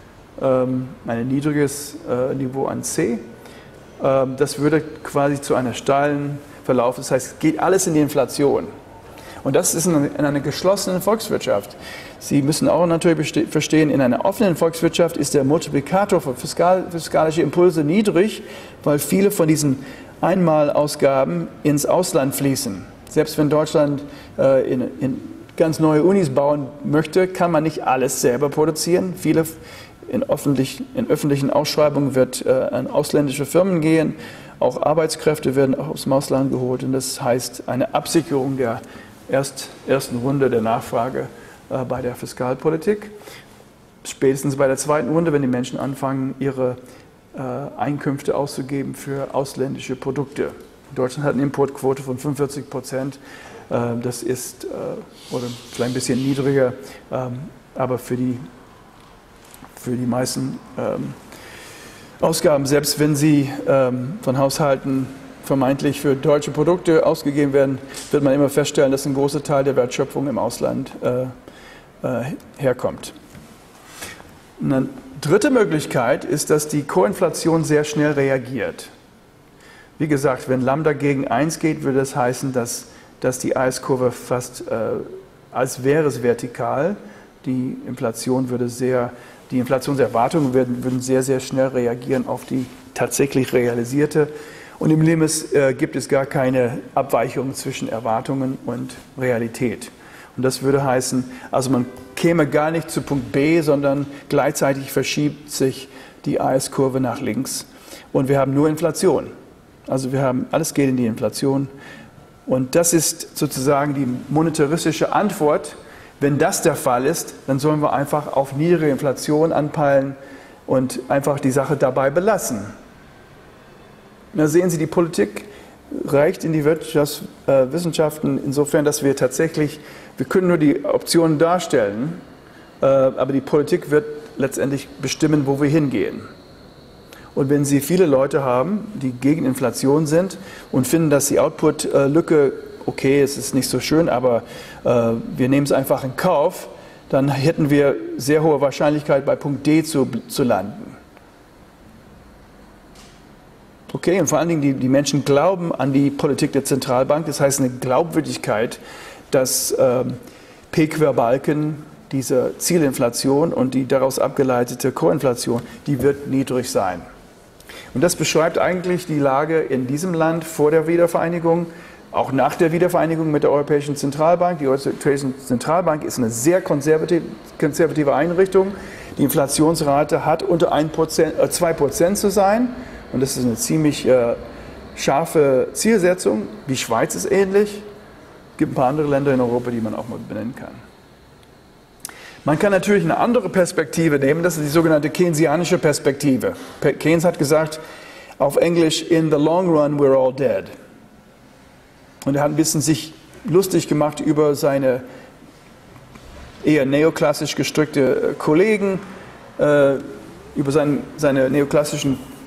ein niedriges Niveau an C. Das würde quasi zu einer steilen Verlauf, das heißt, es geht alles in die Inflation. Und das ist in einer geschlossenen Volkswirtschaft. Sie müssen auch natürlich verstehen, in einer offenen Volkswirtschaft ist der Multiplikator für fiskalische Impulse niedrig, weil viele von diesen Einmalausgaben ins Ausland fließen. Selbst wenn Deutschland in ganz neue Unis bauen möchte, kann man nicht alles selber produzieren. Viele in öffentlichen Ausschreibungen wird an ausländische Firmen gehen. Auch Arbeitskräfte werden aus dem Ausland geholt. Und das heißt eine Absicherung der ersten Runde der Nachfrage bei der Fiskalpolitik. Spätestens bei der zweiten Runde, wenn die Menschen anfangen, ihre Einkünfte auszugeben für ausländische Produkte. Deutschland hat eine Importquote von 45%. Das ist oder vielleicht ein bisschen niedriger, aber für die meisten Ausgaben, selbst wenn sie von Haushalten vermeintlich für deutsche Produkte ausgegeben werden, wird man immer feststellen, dass ein großer Teil der Wertschöpfung im Ausland herkommt. Eine dritte Möglichkeit ist, dass die Koinflation sehr schnell reagiert. Wie gesagt, wenn Lambda gegen 1 geht, würde das heißen, dass die AS-Kurve fast, als wäre es vertikal, die Inflationserwartungen würden sehr, sehr schnell reagieren auf die tatsächlich realisierte. Und im Limes gibt es gar keine Abweichung zwischen Erwartungen und Realität. Und das würde heißen, also man käme gar nicht zu Punkt B, sondern gleichzeitig verschiebt sich die AS-Kurve nach links. Und wir haben nur Inflation. Also alles geht in die Inflation. Und das ist sozusagen die monetaristische Antwort. Wenn das der Fall ist, dann sollen wir einfach auf niedrige Inflation anpeilen und einfach die Sache dabei belassen. Da sehen Sie, die Politik reicht in die Wirtschaftswissenschaften insofern, dass wir können nur die Optionen darstellen, aber die Politik wird letztendlich bestimmen, wo wir hingehen. Und wenn Sie viele Leute haben, die gegen Inflation sind und finden, dass die Output-Lücke, okay, es ist nicht so schön, aber wir nehmen es einfach in Kauf, dann hätten wir sehr hohe Wahrscheinlichkeit, bei Punkt D zu landen. Okay, und vor allen Dingen die Menschen glauben an die Politik der Zentralbank. Das heißt eine Glaubwürdigkeit, dass P-Querbalken, diese Zielinflation und die daraus abgeleitete Koinflation, die wird niedrig sein. Und das beschreibt eigentlich die Lage in diesem Land vor der Wiedervereinigung, auch nach der Wiedervereinigung mit der Europäischen Zentralbank. Die Europäische Zentralbank ist eine sehr konservative Einrichtung. Die Inflationsrate hat unter 2% zu sein. Und das ist eine ziemlich scharfe Zielsetzung. Die Schweiz ist ähnlich. Es gibt ein paar andere Länder in Europa, die man auch mal benennen kann. Man kann natürlich eine andere Perspektive nehmen, das ist die sogenannte keynesianische Perspektive. Keynes hat gesagt, auf Englisch, in the long run we're all dead. Und er hat ein bisschen sich lustig gemacht über seine eher neoklassisch gestrickte Kollegen, über seine neoklassischen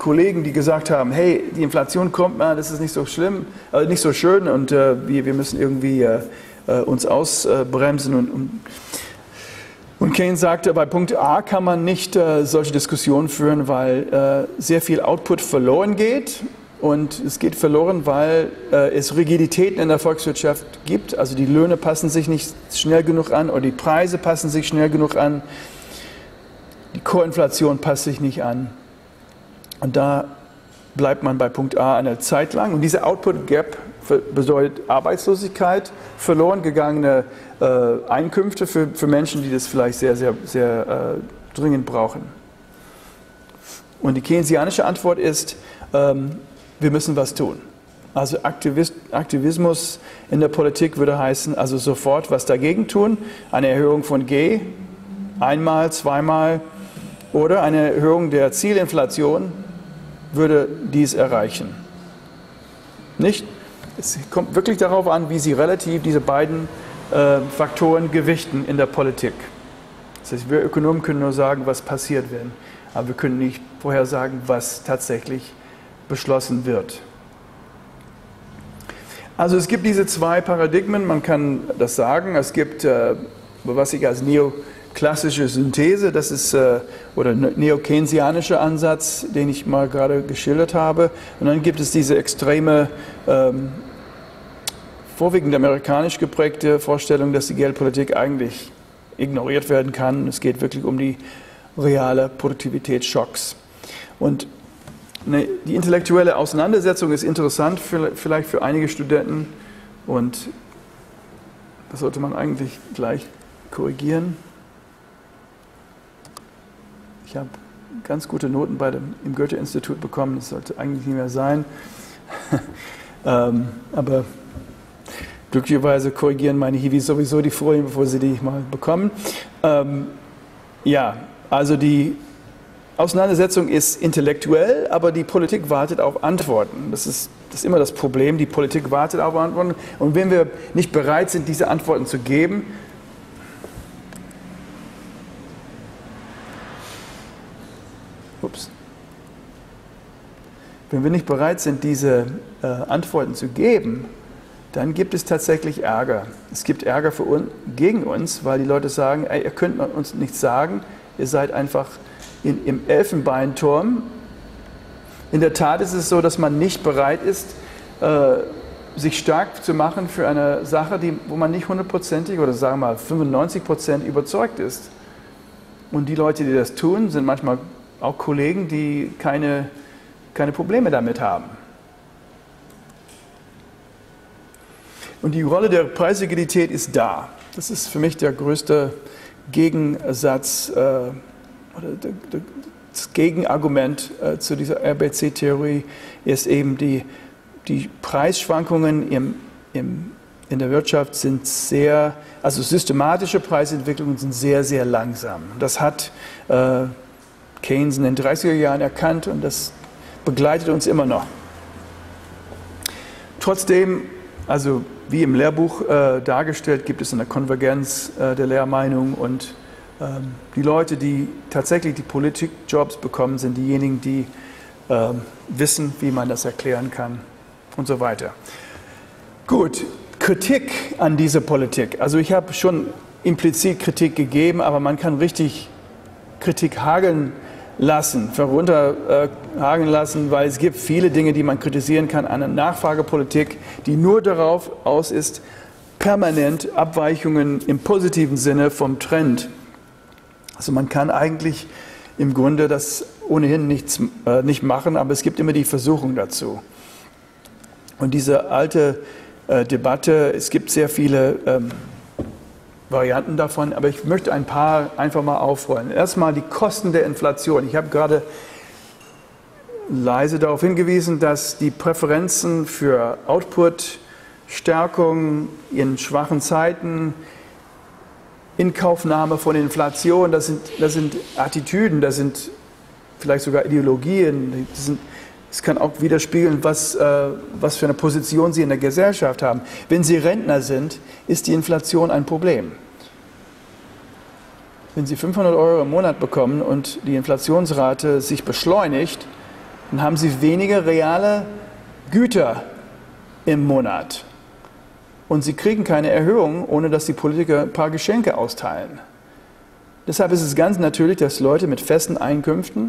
Kollegen, die gesagt haben, hey, die Inflation kommt mal, das ist nicht so schlimm, nicht so schön und wir müssen irgendwie uns ausbremsen. Und Keynes sagte, bei Punkt A kann man nicht solche Diskussionen führen, weil sehr viel Output verloren geht. Und es geht verloren, weil es Rigiditäten in der Volkswirtschaft gibt. Also die Löhne passen sich nicht schnell genug an oder die Preise passen sich schnell genug an. Die Koinflation passt sich nicht an. Und da bleibt man bei Punkt A eine Zeit lang. Und diese Output Gap bedeutet Arbeitslosigkeit, verloren gegangene Einkünfte für Menschen, die das vielleicht sehr, sehr, sehr dringend brauchen. Und die keynesianische Antwort ist, wir müssen was tun. Also Aktivismus in der Politik würde heißen, also sofort was dagegen tun, eine Erhöhung von G, einmal, zweimal, oder eine Erhöhung der Zielinflation würde dies erreichen. Nicht? Es kommt wirklich darauf an, wie Sie relativ diese beiden Faktoren gewichten in der Politik. Das heißt, wir Ökonomen können nur sagen, was passiert wird, aber wir können nicht vorhersagen, was tatsächlich beschlossen wird. Also es gibt diese zwei Paradigmen, man kann das sagen. Es gibt, was ich als neoklassische Synthese, das ist, oder neo-keynesianischer Ansatz, den ich mal gerade geschildert habe. Und dann gibt es diese extreme, vorwiegend amerikanisch geprägte Vorstellung, dass die Geldpolitik eigentlich ignoriert werden kann. Es geht wirklich um die reale Produktivitätsschocks. Und die intellektuelle Auseinandersetzung ist interessant, vielleicht für einige Studenten, und das sollte man eigentlich gleich korrigieren. Ich habe ganz gute Noten im Goethe-Institut bekommen, das sollte eigentlich nicht mehr sein, aber glücklicherweise korrigieren meine Hiwis sowieso die Folien, bevor sie die mal bekommen. Ja, also die Auseinandersetzung ist intellektuell, aber die Politik wartet auf Antworten. Das ist immer das Problem, die Politik wartet auf Antworten. Und wenn wir nicht bereit sind, diese Antworten zu geben, wenn wir nicht bereit sind, diese Antworten zu geben, dann gibt es tatsächlich Ärger. Es gibt Ärger gegen uns, weil die Leute sagen, ey, ihr könnt uns nichts sagen, ihr seid einfach im Elfenbeinturm. In der Tat ist es so, dass man nicht bereit ist, sich stark zu machen für eine Sache, wo man nicht 100%ig oder sagen wir mal 95% überzeugt ist. Und die Leute, die das tun, sind manchmal auch Kollegen, die keine Probleme damit haben. Und die Rolle der Preisrigidität ist da. Das ist für mich der größte Gegensatz oder das Gegenargument zu dieser RBC-Theorie ist eben die Preisschwankungen in der Wirtschaft sind sehr, also systematische Preisentwicklungen sind sehr, sehr langsam. Das hat Keynes in den 30er Jahren erkannt und das begleitet uns immer noch. Trotzdem, also wie im Lehrbuch dargestellt, gibt es eine Konvergenz der Lehrmeinung und die Leute, die tatsächlich die Politikjobs bekommen, sind diejenigen, die wissen, wie man das erklären kann und so weiter. Gut, Kritik an dieser Politik. Also ich habe schon implizit Kritik gegeben, aber man kann richtig Kritik hageln lassen, herunterhageln lassen, weil es gibt viele Dinge, die man kritisieren kann an einer Nachfragepolitik, die nur darauf aus ist, permanent Abweichungen im positiven Sinne vom Trend. Also man kann eigentlich im Grunde das ohnehin nicht machen, aber es gibt immer die Versuchung dazu. Und diese alte Debatte, es gibt sehr viele Varianten davon, aber ich möchte ein paar einfach mal aufrollen. Erstmal die Kosten der Inflation. Ich habe gerade leise darauf hingewiesen, dass die Präferenzen für Output-Stärkung in schwachen Zeiten, Inkaufnahme von Inflation, das sind Attitüden, das sind vielleicht sogar Ideologien, es kann auch widerspiegeln, was für eine Position Sie in der Gesellschaft haben. Wenn Sie Rentner sind, ist die Inflation ein Problem. Wenn Sie 500 € im Monat bekommen und die Inflationsrate sich beschleunigt, dann haben sie weniger reale Güter im Monat. Und sie kriegen keine Erhöhung, ohne dass die Politiker ein paar Geschenke austeilen. Deshalb ist es ganz natürlich, dass Leute mit festen Einkünften,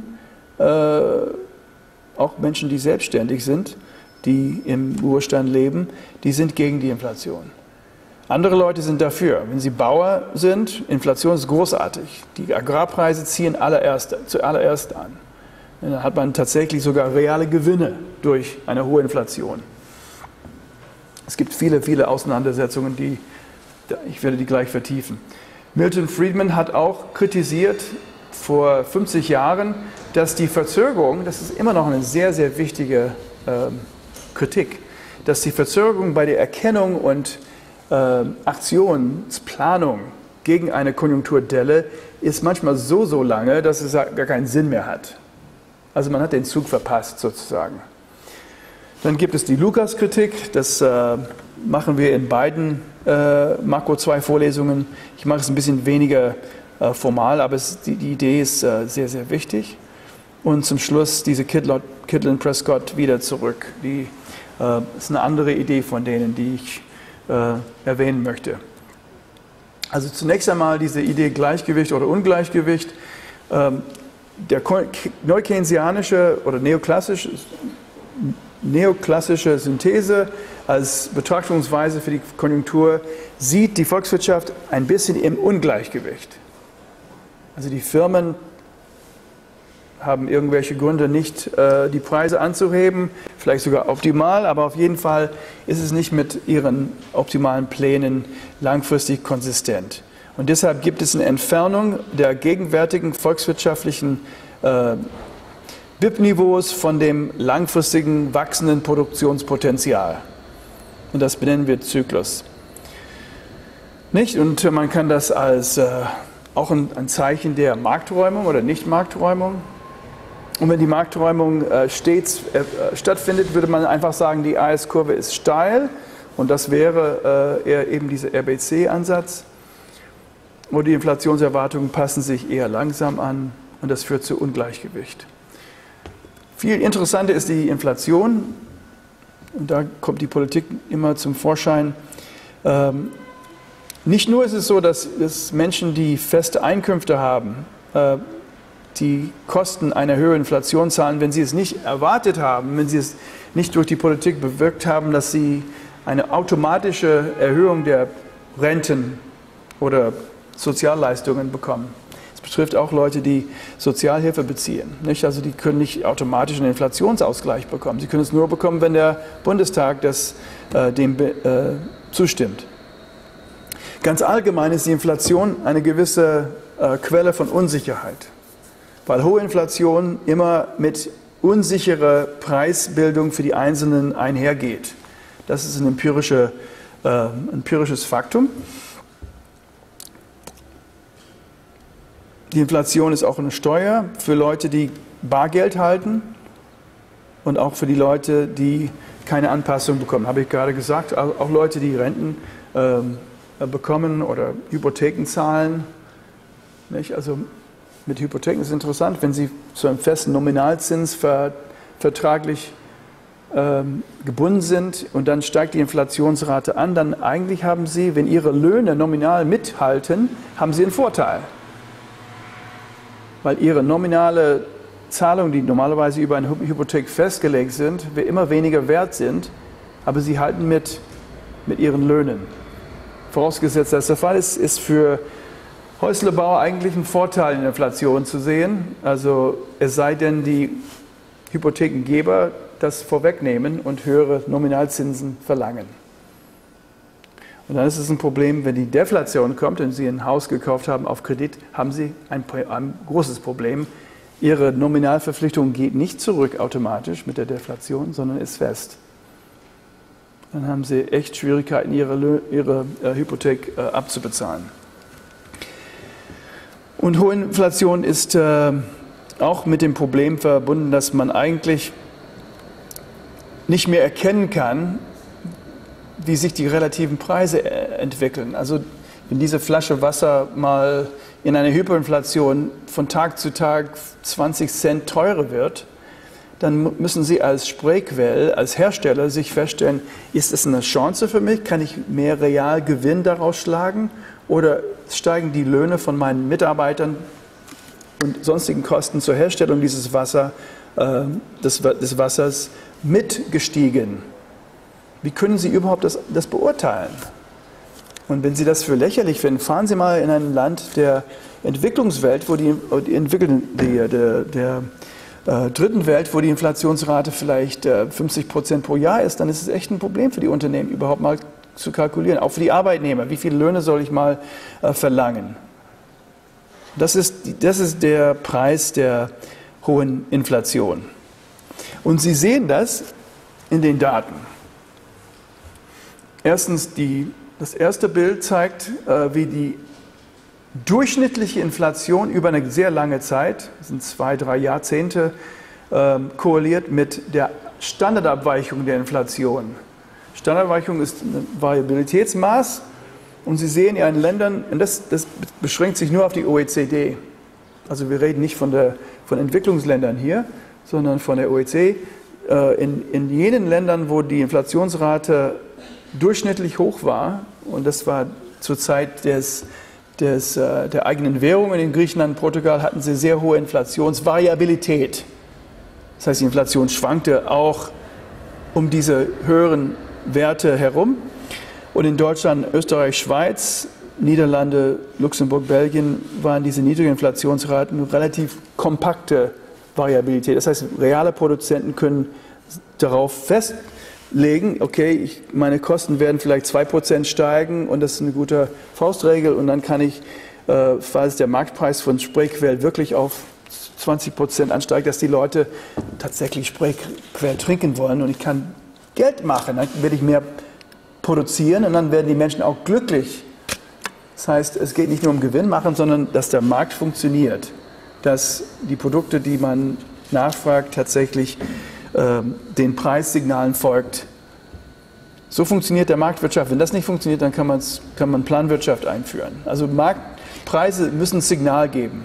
auch Menschen, die selbstständig sind, die im Ruhestand leben, die sind gegen die Inflation. Andere Leute sind dafür. Wenn sie Bauer sind, Inflation ist großartig. Die Agrarpreise ziehen zuallererst an. Dann hat man tatsächlich sogar reale Gewinne durch eine hohe Inflation. Es gibt viele, viele Auseinandersetzungen, ich werde die gleich vertiefen. Milton Friedman hat auch kritisiert vor 50 Jahren, dass die Verzögerung, das ist immer noch eine sehr, sehr wichtige Kritik, dass die Verzögerung bei der Erkennung und Aktionsplanung gegen eine Konjunkturdelle ist manchmal so lange, dass es gar keinen Sinn mehr hat. Also man hat den Zug verpasst sozusagen. Dann gibt es die Lukas-Kritik, das machen wir in beiden Makro 2 Vorlesungen. Ich mache es ein bisschen weniger formal, aber die Idee ist sehr, sehr wichtig. Und zum Schluss diese Kittel und Prescott wieder zurück. Das ist eine andere Idee von denen, die ich erwähnen möchte. Also zunächst einmal diese Idee Gleichgewicht oder Ungleichgewicht. Der neukeynesianische oder neoklassische Synthese als Betrachtungsweise für die Konjunktur sieht die Volkswirtschaft ein bisschen im Ungleichgewicht. Also die Firmen haben irgendwelche Gründe, nicht die Preise anzuheben, vielleicht sogar optimal, aber auf jeden Fall ist es nicht mit ihren optimalen Plänen langfristig konsistent. Und deshalb gibt es eine Entfernung der gegenwärtigen volkswirtschaftlichen BIP-Niveaus von dem langfristigen wachsenden Produktionspotenzial. Und das benennen wir Zyklus. Nicht? Und man kann das als auch ein Zeichen der Markträumung oder Nicht-Markträumung. Und wenn die Markträumung stets stattfindet, würde man einfach sagen, die AS-Kurve ist steil. Und das wäre eher eben dieser RBC-Ansatz. Und die Inflationserwartungen passen sich eher langsam an. Und das führt zu Ungleichgewicht. Viel interessanter ist die Inflation. Und da kommt die Politik immer zum Vorschein. Nicht nur ist es so, dass Menschen, die feste Einkünfte haben, die Kosten einer höheren Inflation zahlen, wenn sie es nicht erwartet haben, wenn sie es nicht durch die Politik bewirkt haben, dass sie eine automatische Erhöhung der Renten oder Sozialleistungen bekommen. Es betrifft auch Leute, die Sozialhilfe beziehen. Nicht? Also die können nicht automatisch einen Inflationsausgleich bekommen. Sie können es nur bekommen, wenn der Bundestag dem zustimmt. Ganz allgemein ist die Inflation eine gewisse Quelle von Unsicherheit, weil hohe Inflation immer mit unsicherer Preisbildung für die Einzelnen einhergeht. Das ist ein empirisches Faktum. Die Inflation ist auch eine Steuer für Leute, die Bargeld halten und auch für die Leute, die keine Anpassung bekommen. Habe ich gerade gesagt, auch Leute, die Renten bekommen oder Hypotheken zahlen. Nicht? Also mit Hypotheken ist es interessant, wenn Sie zu einem festen Nominalzins vertraglich gebunden sind und dann steigt die Inflationsrate an, dann eigentlich haben Sie, wenn Ihre Löhne nominal mithalten, haben Sie einen Vorteil. Weil Ihre nominale Zahlungen, die normalerweise über eine Hypothek festgelegt sind, immer weniger wert sind, aber Sie halten mit Ihren Löhnen. Vorausgesetzt, dass der Fall ist für Häuslebauer eigentlich ein Vorteil in der Inflation zu sehen. Also es sei denn, die Hypothekengeber das vorwegnehmen und höhere Nominalzinsen verlangen. Und dann ist es ein Problem, wenn die Deflation kommt und Sie ein Haus gekauft haben auf Kredit, haben Sie ein großes Problem. Ihre Nominalverpflichtung geht nicht zurück automatisch mit der Deflation, sondern ist fest. Dann haben Sie echt Schwierigkeiten, Ihre Hypothek abzubezahlen. Und hohe Inflation ist auch mit dem Problem verbunden, dass man eigentlich nicht mehr erkennen kann, wie sich die relativen Preise entwickeln. Also wenn diese Flasche Wasser mal in einer Hyperinflation von Tag zu Tag 20 Cent teurer wird, dann müssen Sie als Sprayquell, als Hersteller sich feststellen, ist es eine Chance für mich? Kann ich mehr Realgewinn daraus schlagen? Oder steigen die Löhne von meinen Mitarbeitern und sonstigen Kosten zur Herstellung dieses des Wassers mitgestiegen? Wie können Sie überhaupt das beurteilen? Und wenn Sie das für lächerlich finden, fahren Sie mal in ein Land der Entwicklungswelt, wo der dritten Welt, wo die Inflationsrate vielleicht 50% pro Jahr ist, dann ist es echt ein Problem für die Unternehmen, überhaupt mal zu kalkulieren. Auch für die Arbeitnehmer. Wie viele Löhne soll ich mal verlangen? Das ist der Preis der hohen Inflation. Und Sie sehen das in den Daten. Erstens, das erste Bild zeigt, wie die durchschnittliche Inflation über eine sehr lange Zeit, das sind 2, 3 Jahrzehnte, korreliert mit der Standardabweichung der Inflation. Standardabweichung ist ein Variabilitätsmaß und Sie sehen in Ländern, und das beschränkt sich nur auf die OECD, also wir reden nicht von Entwicklungsländern hier, sondern von der OECD, in jenen Ländern, wo die Inflationsrate durchschnittlich hoch war, und das war zur Zeit der eigenen Währungen in Griechenland und Portugal, hatten sie sehr hohe Inflationsvariabilität. Das heißt, die Inflation schwankte auch um diese höheren Werte herum. Und in Deutschland, Österreich, Schweiz, Niederlande, Luxemburg, Belgien waren diese niedrigen Inflationsraten relativ kompakte Variabilität. Das heißt, reale Produzenten können darauf festlegen, okay, meine Kosten werden vielleicht 2% steigen und das ist eine gute Faustregel und dann kann ich, falls der Marktpreis von Sprayquell wirklich auf 20% ansteigt, dass die Leute tatsächlich Sprayquell trinken wollen und ich kann Geld machen, dann werde ich mehr produzieren und dann werden die Menschen auch glücklich. Das heißt, es geht nicht nur um Gewinn machen, sondern dass der Markt funktioniert, dass die Produkte, die man nachfragt, tatsächlich den Preissignalen folgt. So funktioniert der Marktwirtschaft. Wenn das nicht funktioniert, dann kann man Planwirtschaft einführen. Also Marktpreise müssen ein Signal geben.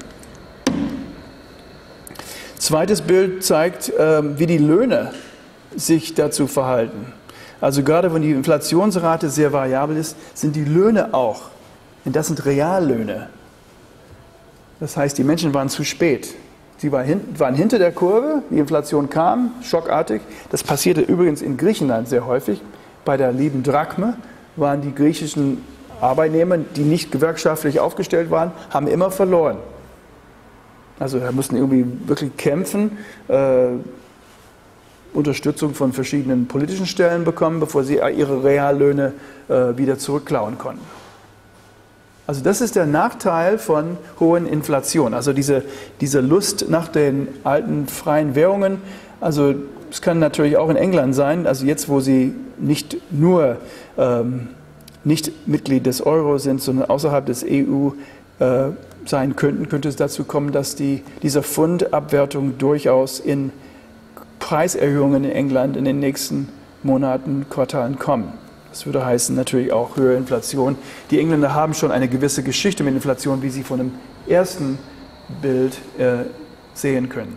Zweites Bild zeigt, wie die Löhne sich dazu verhalten. Also gerade wenn die Inflationsrate sehr variabel ist, sind die Löhne auch. Und das sind Reallöhne. Das heißt, die Menschen waren zu spät. Sie waren hinter der Kurve, die Inflation kam, schockartig. Das passierte übrigens in Griechenland sehr häufig. Bei der lieben Drachme waren die griechischen Arbeitnehmer, die nicht gewerkschaftlich aufgestellt waren, haben immer verloren. Also da mussten irgendwie wirklich kämpfen, Unterstützung von verschiedenen politischen Stellen bekommen, bevor sie ihre Reallöhne wieder zurückklauen konnten. Also das ist der Nachteil von hohen Inflation, also diese Lust nach den alten freien Währungen. Also es kann natürlich auch in England sein, also jetzt, wo sie nicht nur nicht Mitglied des Euro sind, sondern außerhalb des EU sein könnten, könnte es dazu kommen, dass diese Pfundabwertung durchaus in Preiserhöhungen in England in den nächsten Monaten, Quartalen kommen. Das würde heißen natürlich auch höhere Inflation. Die Engländer haben schon eine gewisse Geschichte mit Inflation, wie Sie von dem ersten Bild sehen können.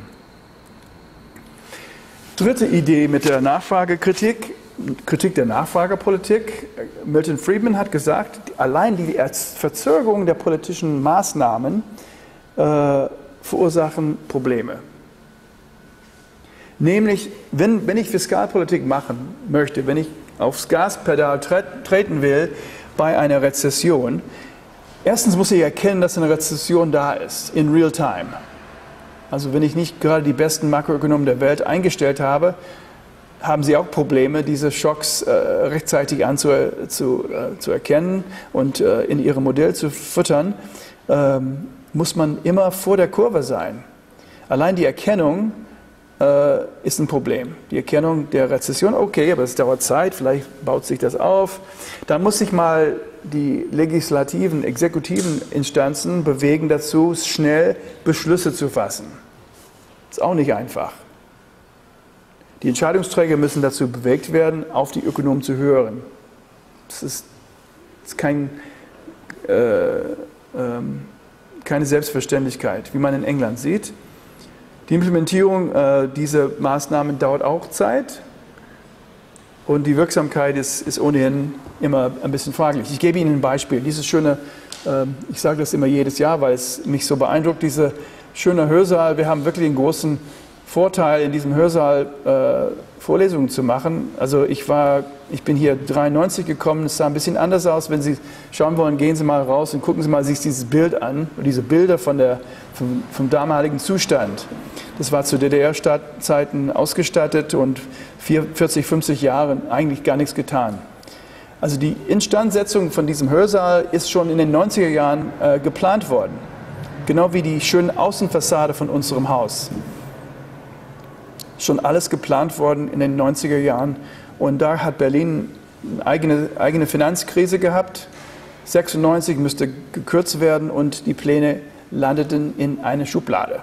Dritte Idee mit der Nachfragekritik, Kritik der Nachfragepolitik. Milton Friedman hat gesagt, allein die Verzögerung der politischen Maßnahmen verursachen Probleme. Nämlich, wenn ich Fiskalpolitik machen möchte, wenn ich aufs Gaspedal treten will bei einer Rezession, erstens muss ich erkennen, dass eine Rezession da ist, in real time. Also wenn ich nicht gerade die besten Makroökonomen der Welt eingestellt habe, haben sie auch Probleme, diese Schocks rechtzeitig zu erkennen und in ihrem Modell zu füttern, muss man immer vor der Kurve sein. Allein die Erkennung ist ein Problem. Die Erkennung der Rezession, okay, aber es dauert Zeit, vielleicht baut sich das auf. Da muss sich mal die legislativen, exekutiven Instanzen bewegen dazu, schnell Beschlüsse zu fassen. Ist auch nicht einfach. Die Entscheidungsträger müssen dazu bewegt werden, auf die Ökonomen zu hören. Das ist keine Selbstverständlichkeit, wie man in England sieht. Die Implementierung dieser Maßnahmen dauert auch Zeit und die Wirksamkeit ist ohnehin immer ein bisschen fraglich. Ich gebe Ihnen ein Beispiel. Dieses schöne, ich sage das immer jedes Jahr, weil es mich so beeindruckt, dieser schöne Hörsaal. Wir haben wirklich einen großen Vorteil, in diesem Hörsaal Vorlesungen zu machen. Also ich bin hier 93 gekommen, es sah ein bisschen anders aus. Wenn Sie schauen wollen, gehen Sie mal raus und gucken Sie mal sich dieses Bild an, diese Bilder vom damaligen Zustand. Das war zu DDR-Zeiten ausgestattet und 40, 50 Jahren eigentlich gar nichts getan. Also die Instandsetzung von diesem Hörsaal ist schon in den 90er Jahren geplant worden. Genau wie die schöne Außenfassade von unserem Haus. Schon alles geplant worden in den 90er Jahren. Und da hat Berlin eine eigene Finanzkrise gehabt. 96 müsste gekürzt werden und die Pläne landeten in eine Schublade.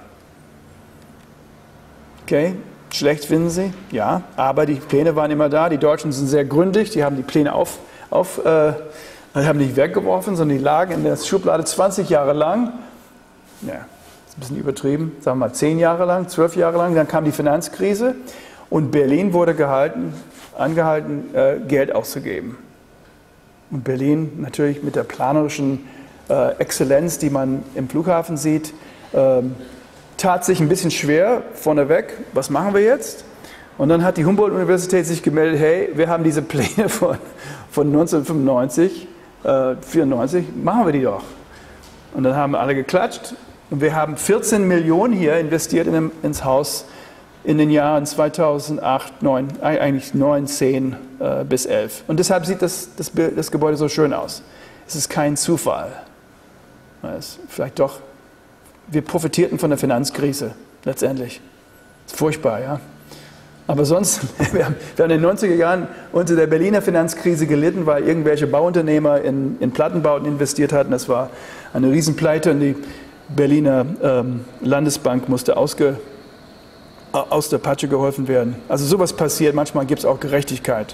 Okay, schlecht finden Sie? Ja, aber die Pläne waren immer da. Die Deutschen sind sehr gründlich. Die haben die Pläne haben nicht weggeworfen, sondern die lagen in der Schublade 20 Jahre lang. Ja, ist ein bisschen übertrieben, sagen wir mal 10 Jahre lang, 12 Jahre lang. Dann kam die Finanzkrise und Berlin wurde angehalten, Geld auszugeben. Und Berlin natürlich mit der planerischen Exzellenz, die man im Flughafen sieht, tat sich ein bisschen schwer vorneweg. Was machen wir jetzt? Und dann hat die Humboldt-Universität sich gemeldet, hey, wir haben diese Pläne von 1995, 94, machen wir die doch. Und dann haben alle geklatscht. Und wir haben 14 Millionen hier investiert ins Haus in den Jahren 2008, 9, eigentlich 9, 10 bis 11. Und deshalb sieht das Gebäude so schön aus. Es ist kein Zufall. Vielleicht doch. Wir profitierten von der Finanzkrise letztendlich. Das ist furchtbar, ja. Aber sonst, wir haben in den 90er Jahren unter der Berliner Finanzkrise gelitten, weil irgendwelche Bauunternehmer in Plattenbauten investiert hatten. Das war eine Riesenpleite und die Berliner Landesbank musste aus der Patsche geholfen werden. Also sowas passiert, manchmal gibt es auch Gerechtigkeit.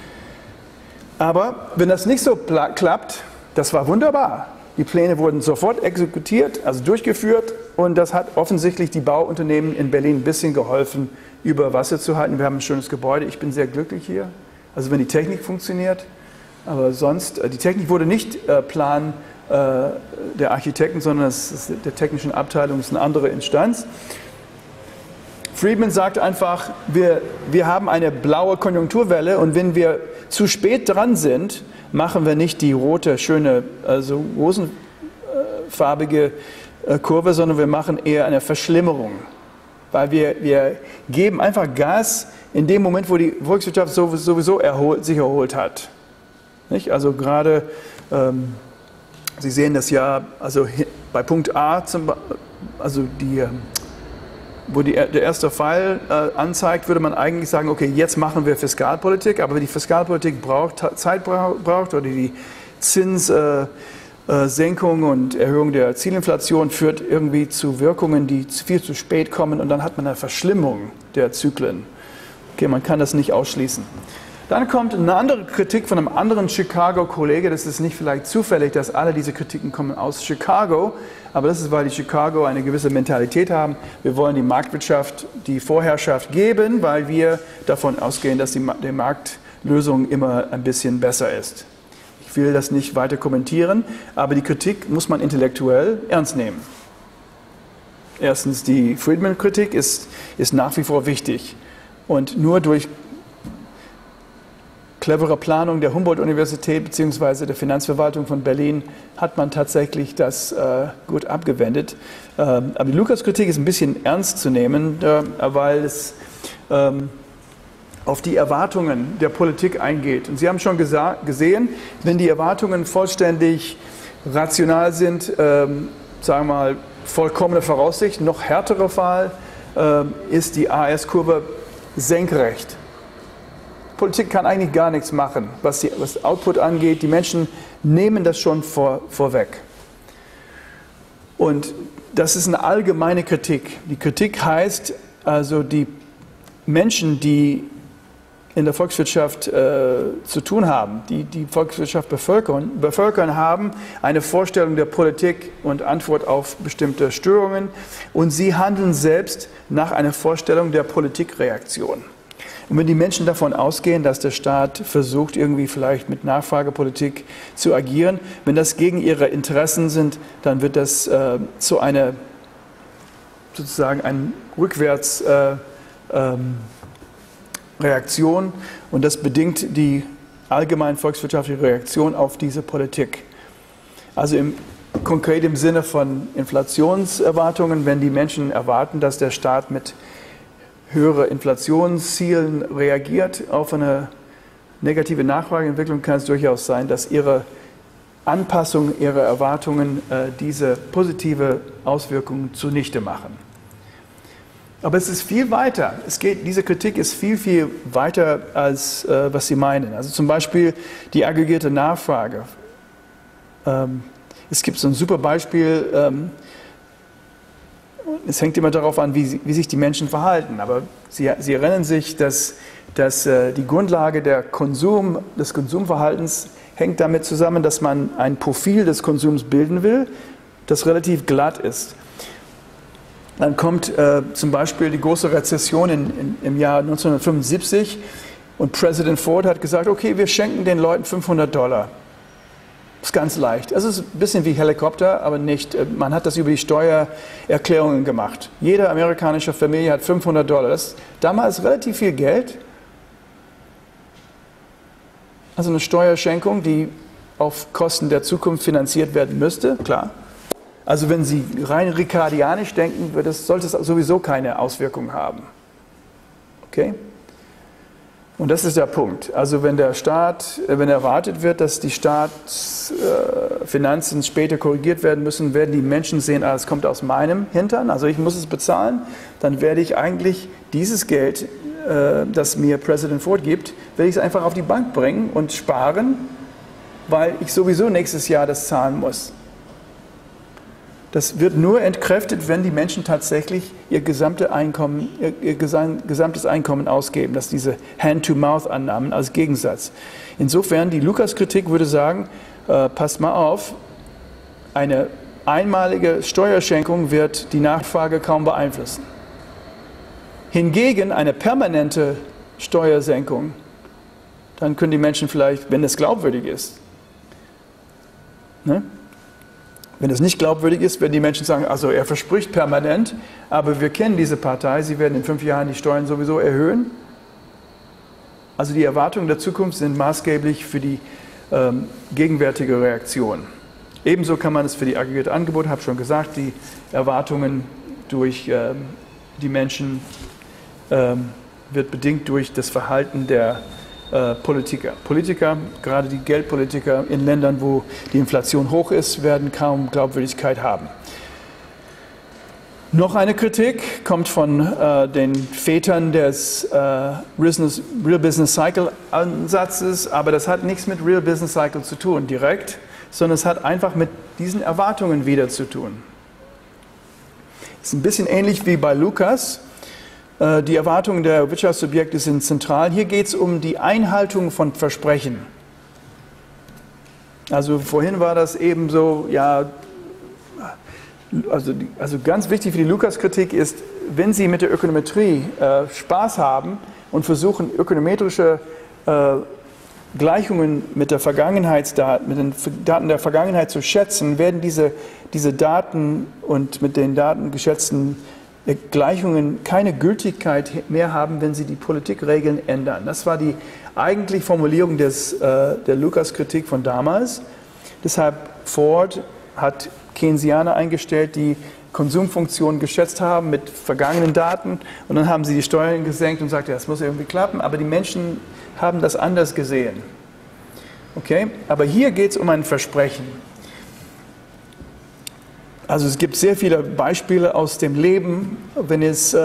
Aber wenn das nicht so klappt, das war wunderbar. Die Pläne wurden sofort exekutiert, also durchgeführt und das hat offensichtlich die Bauunternehmen in Berlin ein bisschen geholfen, über Wasser zu halten. Wir haben ein schönes Gebäude, ich bin sehr glücklich hier, also wenn die Technik funktioniert. Aber sonst, die Technik wurde nicht Plan der Architekten, sondern der technischen Abteilung ist eine andere Instanz. Friedman sagt einfach, wir haben eine blaue Konjunkturwelle und wenn wir zu spät dran sind, machen wir nicht die rote, schöne, also rosenfarbige Kurve, sondern wir machen eher eine Verschlimmerung. Weil wir geben einfach Gas in dem Moment, wo die Volkswirtschaft sowieso sich erholt hat. Nicht? Also gerade, Sie sehen das ja, also bei Punkt A, also wo der erste Pfeil anzeigt, würde man eigentlich sagen, okay, jetzt machen wir Fiskalpolitik, aber wenn die Fiskalpolitik Zeit braucht oder die Zinssenkung und Erhöhung der Zielinflation führt irgendwie zu Wirkungen, die viel zu spät kommen und dann hat man eine Verschlimmung der Zyklen. Okay, man kann das nicht ausschließen. Dann kommt eine andere Kritik von einem anderen Chicago-Kollege. Das ist nicht vielleicht zufällig, dass alle diese Kritiken kommen aus Chicago, aber das ist, weil die Chicago eine gewisse Mentalität haben. Wir wollen die Marktwirtschaft die Vorherrschaft geben, weil wir davon ausgehen, dass die Marktlösung immer ein bisschen besser ist. Ich will das nicht weiter kommentieren, aber die Kritik muss man intellektuell ernst nehmen. Erstens, die Friedman-Kritik ist nach wie vor wichtig und nur durch clevere Planung der Humboldt-Universität bzw. der Finanzverwaltung von Berlin hat man tatsächlich das gut abgewendet. Aber die Lukas-Kritik ist ein bisschen ernst zu nehmen, weil es auf die Erwartungen der Politik eingeht. Und Sie haben schon gesehen, wenn die Erwartungen vollständig rational sind, sagen wir mal vollkommene Voraussicht, noch härterer Fall, ist die AS-Kurve senkrecht. Politik kann eigentlich gar nichts machen, was Output angeht. Die Menschen nehmen das schon vorweg. Und das ist eine allgemeine Kritik. Die Kritik heißt also, die Menschen, die in der Volkswirtschaft zu tun haben, die die Volkswirtschaft bevölkern, haben eine Vorstellung der Politik und Antwort auf bestimmte Störungen. Und sie handeln selbst nach einer Vorstellung der Politikreaktion. Und wenn die Menschen davon ausgehen, dass der Staat versucht, irgendwie vielleicht mit Nachfragepolitik zu agieren, wenn das gegen ihre Interessen sind, dann wird das zu einer, sozusagen ein Rückwärts Reaktion, und das bedingt die allgemeine volkswirtschaftliche Reaktion auf diese Politik. Also konkret im Sinne von Inflationserwartungen, wenn die Menschen erwarten, dass der Staat mit höheren Inflationszielen reagiert auf eine negative Nachfrageentwicklung, kann es durchaus sein, dass ihre Anpassung, ihre Erwartungen diese positive Auswirkungen zunichte machen. Aber es ist viel weiter. Diese Kritik ist viel, viel weiter, als was Sie meinen. Also zum Beispiel die aggregierte Nachfrage. Es gibt so ein super Beispiel. Es hängt immer darauf an, wie sich die Menschen verhalten. Aber Sie erinnern sich, dass die Grundlage des Konsumverhaltens hängt damit zusammen, dass man ein Profil des Konsums bilden will, das relativ glatt ist. Dann kommt zum Beispiel die große Rezession im Jahr 1975 und Präsident Ford hat gesagt, okay, wir schenken den Leuten $500. Das ist ganz leicht. Also es ist ein bisschen wie Helikopter, aber nicht. Man hat das über die Steuererklärungen gemacht. Jede amerikanische Familie hat $500. Das ist damals relativ viel Geld. Also eine Steuerschenkung, die auf Kosten der Zukunft finanziert werden müsste, klar. Also wenn Sie rein ricardianisch denken, sollte es sowieso keine Auswirkungen haben. Okay? Und das ist der Punkt. Also wenn erwartet wird, dass die Staatsfinanzen später korrigiert werden müssen, werden die Menschen sehen, es kommt aus meinem Hintern, also ich muss es bezahlen, dann werde ich eigentlich dieses Geld, das mir Präsident Ford gibt, werde ich es einfach auf die Bank bringen und sparen, weil ich sowieso nächstes Jahr das zahlen muss. Das wird nur entkräftet, wenn die Menschen tatsächlich ihr gesamtes Einkommen ausgeben. Das ist diese Hand-to-Mouth-Annahmen als Gegensatz. Insofern, die Lukas-Kritik würde sagen, passt mal auf, eine einmalige Steuerschenkung wird die Nachfrage kaum beeinflussen. Hingegen eine permanente Steuersenkung, dann können die Menschen vielleicht, wenn es glaubwürdig ist, ne? Wenn es nicht glaubwürdig ist, werden die Menschen sagen, also er verspricht permanent, aber wir kennen diese Partei, sie werden in 5 Jahren die Steuern sowieso erhöhen. Also die Erwartungen der Zukunft sind maßgeblich für die gegenwärtige Reaktion. Ebenso kann man es für die aggregierte Angebote, habe schon gesagt, die Erwartungen durch die Menschen wird bedingt durch das Verhalten der Politiker, gerade die Geldpolitiker in Ländern, wo die Inflation hoch ist, werden kaum Glaubwürdigkeit haben. Noch eine Kritik kommt von den Vätern des Real Business Cycle Ansatzes, aber das hat nichts mit Real Business Cycle zu tun direkt, sondern es hat einfach mit diesen Erwartungen wieder zu tun. Es ist ein bisschen ähnlich wie bei Lukas. Die Erwartungen der Wirtschaftssubjekte sind zentral. Hier geht es um die Einhaltung von Versprechen. Also vorhin war das eben so, ja, also ganz wichtig für die Lukas-Kritik ist, wenn Sie mit der Ökonometrie Spaß haben und versuchen, ökonometrische Gleichungen mit den Daten der Vergangenheit zu schätzen, werden diese Daten und mit den Daten geschätzten Gleichungen keine Gültigkeit mehr haben, wenn Sie die Politikregeln ändern. Das war die eigentliche Formulierung der Lukas-Kritik von damals. Deshalb Ford hat Keynesianer eingestellt, die Konsumfunktionen geschätzt haben mit vergangenen Daten, und dann haben sie die Steuern gesenkt und sagten, das muss irgendwie klappen, aber die Menschen haben das anders gesehen. Okay? Aber hier geht es um ein Versprechen. Also es gibt sehr viele Beispiele aus dem Leben, wenn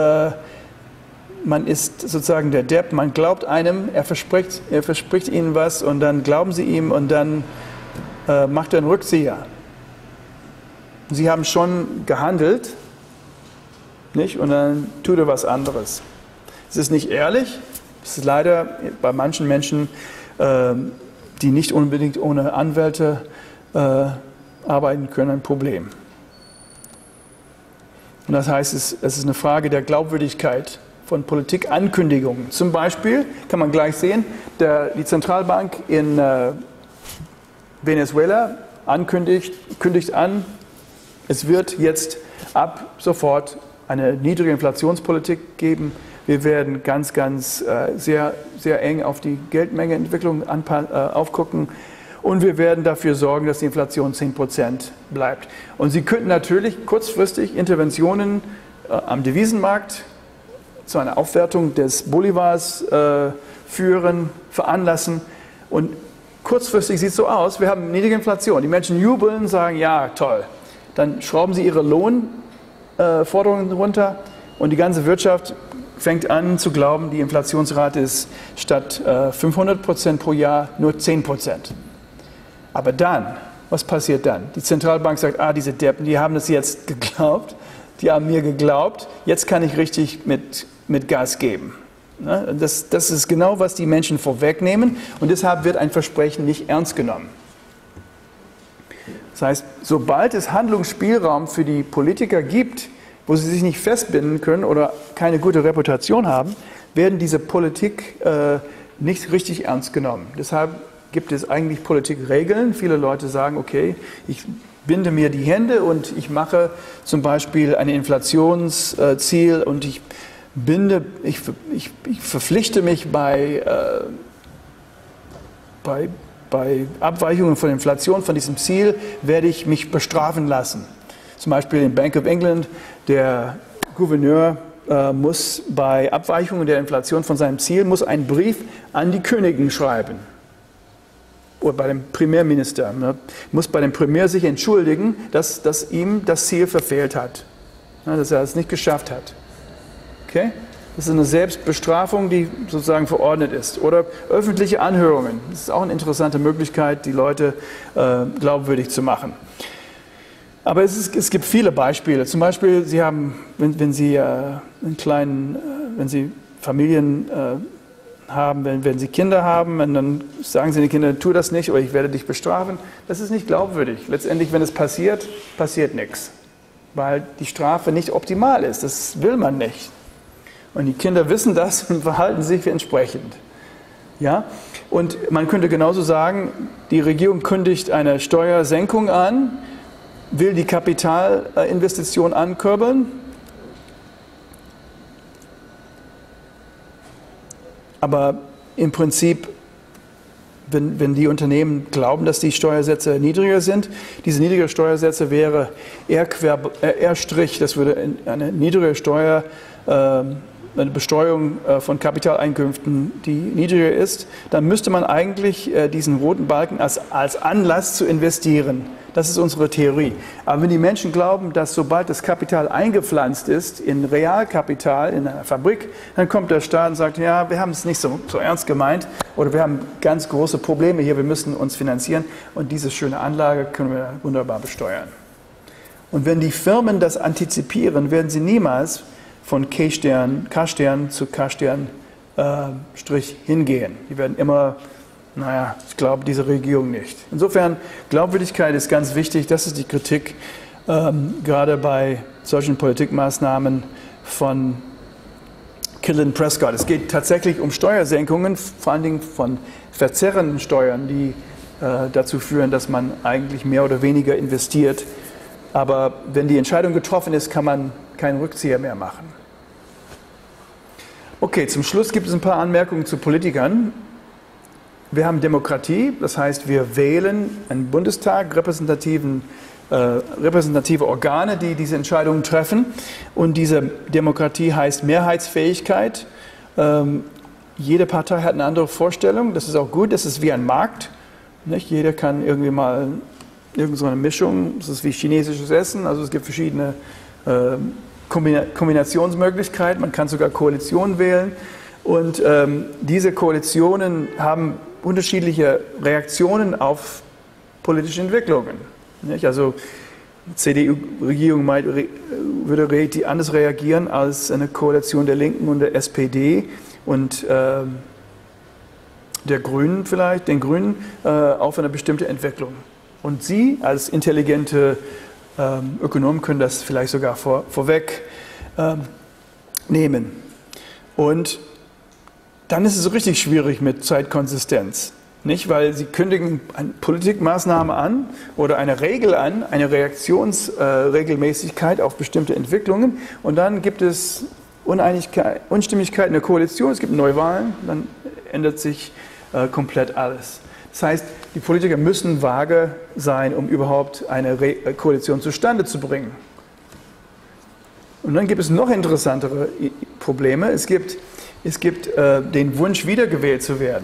man ist sozusagen der Depp, man glaubt einem, er verspricht ihnen was und dann glauben sie ihm und dann macht er einen Rückzieher. Sie haben schon gehandelt, nicht? Und dann tut er was anderes. Es ist nicht ehrlich, Das ist leider bei manchen Menschen, die nicht unbedingt ohne Anwälte arbeiten können, ein Problem. Und das heißt, es ist eine Frage der Glaubwürdigkeit von Politikankündigungen. Zum Beispiel kann man gleich sehen, die Zentralbank in Venezuela kündigt an, es wird jetzt ab sofort eine niedrige Inflationspolitik geben. Wir werden sehr, sehr eng auf die Geldmengeentwicklung aufgucken und wir werden dafür sorgen, dass die Inflation 10% bleibt. Und Sie könnten natürlich kurzfristig Interventionen am Devisenmarkt zu einer Aufwertung des Bolivars veranlassen. Und kurzfristig sieht es so aus, wir haben niedrige Inflation. Die Menschen jubeln, sagen, ja, toll. Dann schrauben sie ihre Lohnforderungen runter und die ganze Wirtschaft fängt an zu glauben, die Inflationsrate ist statt 500% pro Jahr nur 10%. Aber dann, was passiert dann? Die Zentralbank sagt, diese Deppen, die haben das jetzt geglaubt, die haben mir geglaubt, jetzt kann ich richtig mit Gas geben. Das ist genau, was die Menschen vorwegnehmen und deshalb wird ein Versprechen nicht ernst genommen. Das heißt, sobald es Handlungsspielraum für die Politiker gibt, wo sie sich nicht festbinden können oder keine gute Reputation haben, werden diese Politik nicht richtig ernst genommen. Deshalb gibt es eigentlich Politikregeln. Viele Leute sagen, okay, ich binde mir die Hände und ich mache zum Beispiel ein Inflationsziel und ich verpflichte mich bei Abweichungen von Inflation, von diesem Ziel, werde ich mich bestrafen lassen. Zum Beispiel in Bank of England, der Gouverneur muss bei Abweichungen der Inflation von seinem Ziel einen Brief an die Königin schreiben. Oder bei dem Premierminister. Muss bei dem Premier sich entschuldigen, dass ihm das Ziel verfehlt hat. Dass er es nicht geschafft hat. Okay? Das ist eine Selbstbestrafung, die sozusagen verordnet ist. Oder öffentliche Anhörungen. Das ist auch eine interessante Möglichkeit, die Leute glaubwürdig zu machen. Aber es gibt viele Beispiele. Zum Beispiel, Sie haben, wenn Sie Familien haben, wenn Sie Kinder haben, und dann sagen Sie den Kindern, tu das nicht oder ich werde dich bestrafen. Das ist nicht glaubwürdig. Letztendlich, wenn es passiert, passiert nichts. Weil die Strafe nicht optimal ist. Das will man nicht. Und die Kinder wissen das und verhalten sich entsprechend. Ja? Und man könnte genauso sagen, die Regierung kündigt eine Steuersenkung an, will die Kapitalinvestition ankurbeln, aber im Prinzip, wenn die Unternehmen glauben, dass die Steuersätze niedriger sind, diese niedrigere Steuersätze wäre R', das würde eine niedrige Steuer, eine Besteuerung von Kapitaleinkünften, die niedriger ist, dann müsste man eigentlich diesen roten Balken als Anlass zu investieren. Das ist unsere Theorie. Aber wenn die Menschen glauben, dass sobald das Kapital eingepflanzt ist in Realkapital, in einer Fabrik, dann kommt der Staat und sagt, ja, wir haben es nicht so ernst gemeint oder wir haben ganz große Probleme hier, wir müssen uns finanzieren und diese schöne Anlage können wir wunderbar besteuern. Und wenn die Firmen das antizipieren, werden sie niemals von K-Stern zu K-Stern Strich hingehen. Die werden immer, naja, ich glaube diese Regierung nicht. Insofern, Glaubwürdigkeit ist ganz wichtig. Das ist die Kritik, gerade bei solchen Politikmaßnahmen von Killen Prescott. Es geht tatsächlich um Steuersenkungen, vor allen Dingen von verzerrenden Steuern, die dazu führen, dass man eigentlich mehr oder weniger investiert. Aber wenn die Entscheidung getroffen ist, kann man keinen Rückzieher mehr machen. Okay, zum Schluss gibt es ein paar Anmerkungen zu Politikern. Wir haben Demokratie, das heißt, wir wählen einen Bundestag, repräsentative Organe, die diese Entscheidungen treffen. Und diese Demokratie heißt Mehrheitsfähigkeit. Jede Partei hat eine andere Vorstellung, das ist auch gut, das ist wie ein Markt. Nicht? Jeder kann irgendwie mal so eine Mischung, das ist wie chinesisches Essen, also es gibt verschiedene Kombinationsmöglichkeiten, man kann sogar Koalitionen wählen und diese Koalitionen haben unterschiedliche Reaktionen auf politische Entwicklungen. Nicht? Also die CDU-Regierung würde anders reagieren als eine Koalition der Linken und der SPD und den Grünen auf eine bestimmte Entwicklung. Und Sie als intelligente Ökonomen können das vielleicht sogar vorweg nehmen. Und dann ist es richtig schwierig mit Zeitkonsistenz. Nicht? Weil Sie kündigen eine Politikmaßnahme an oder eine Regel an, eine Reaktionsregelmäßigkeit auf bestimmte Entwicklungen und dann gibt es Unstimmigkeit in der Koalition, es gibt Neuwahlen, dann ändert sich komplett alles. Das heißt, die Politiker müssen vage sein, um überhaupt eine Koalition zustande zu bringen. Und dann gibt es noch interessantere Probleme. Es gibt den Wunsch, wiedergewählt zu werden.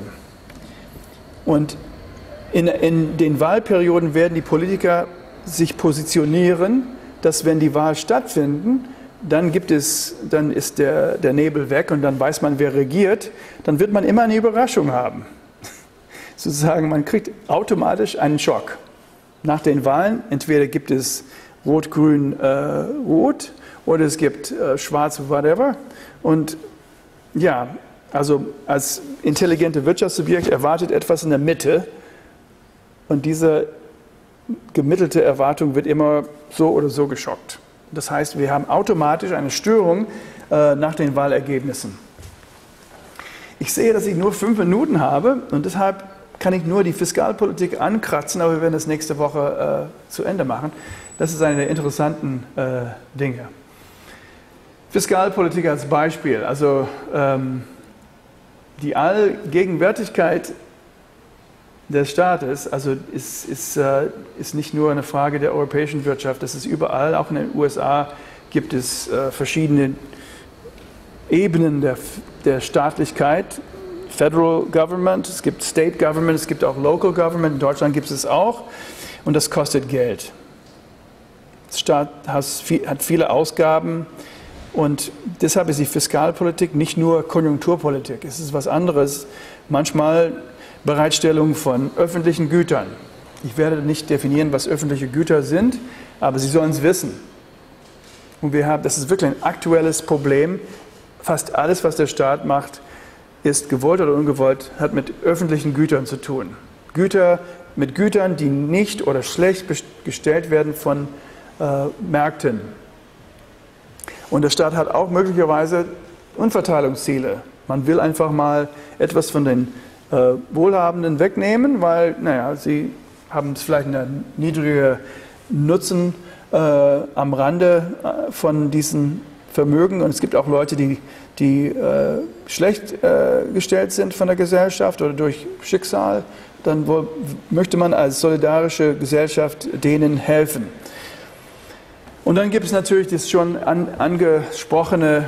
Und in den Wahlperioden werden die Politiker sich positionieren, dass wenn die Wahl stattfinden, dann ist der Nebel weg und dann weiß man, wer regiert, dann wird man immer eine Überraschung haben. Sozusagen, man kriegt automatisch einen Schock. Nach den Wahlen, entweder gibt es Rot, Grün, Rot oder es gibt Schwarz, whatever. Und ja, also als intelligente Wirtschaftssubjekt erwartet etwas in der Mitte und diese gemittelte Erwartung wird immer so oder so geschockt. Das heißt, wir haben automatisch eine Störung nach den Wahlergebnissen. Ich sehe, dass ich nur 5 Minuten habe und deshalb kann ich nur die Fiskalpolitik ankratzen, aber wir werden das nächste Woche zu Ende machen. Das ist eine der interessanten Dinge. Fiskalpolitik als Beispiel, also die Allgegenwärtigkeit des Staates, also ist nicht nur eine Frage der europäischen Wirtschaft, das ist überall, auch in den USA gibt es verschiedene Ebenen der Staatlichkeit. Federal Government, es gibt State Government, es gibt auch Local Government, in Deutschland gibt es auch und das kostet Geld. Der Staat hat viele Ausgaben und deshalb ist die Fiskalpolitik nicht nur Konjunkturpolitik, es ist was anderes. Manchmal Bereitstellung von öffentlichen Gütern. Ich werde nicht definieren, was öffentliche Güter sind, aber Sie sollen es wissen. Und das ist wirklich ein aktuelles Problem. Fast alles, was der Staat macht, ist gewollt oder ungewollt, hat mit öffentlichen Gütern zu tun. Mit Gütern, die nicht oder schlecht gestellt werden von Märkten. Und der Staat hat auch möglicherweise Umverteilungsziele. Man will einfach mal etwas von den Wohlhabenden wegnehmen, weil, naja, sie haben vielleicht einen niedrigen Nutzen am Rande von diesen Vermögen. Und es gibt auch Leute, die schlecht gestellt sind von der Gesellschaft oder durch Schicksal. Dann möchte man als solidarische Gesellschaft denen helfen. Und dann gibt es natürlich das schon angesprochene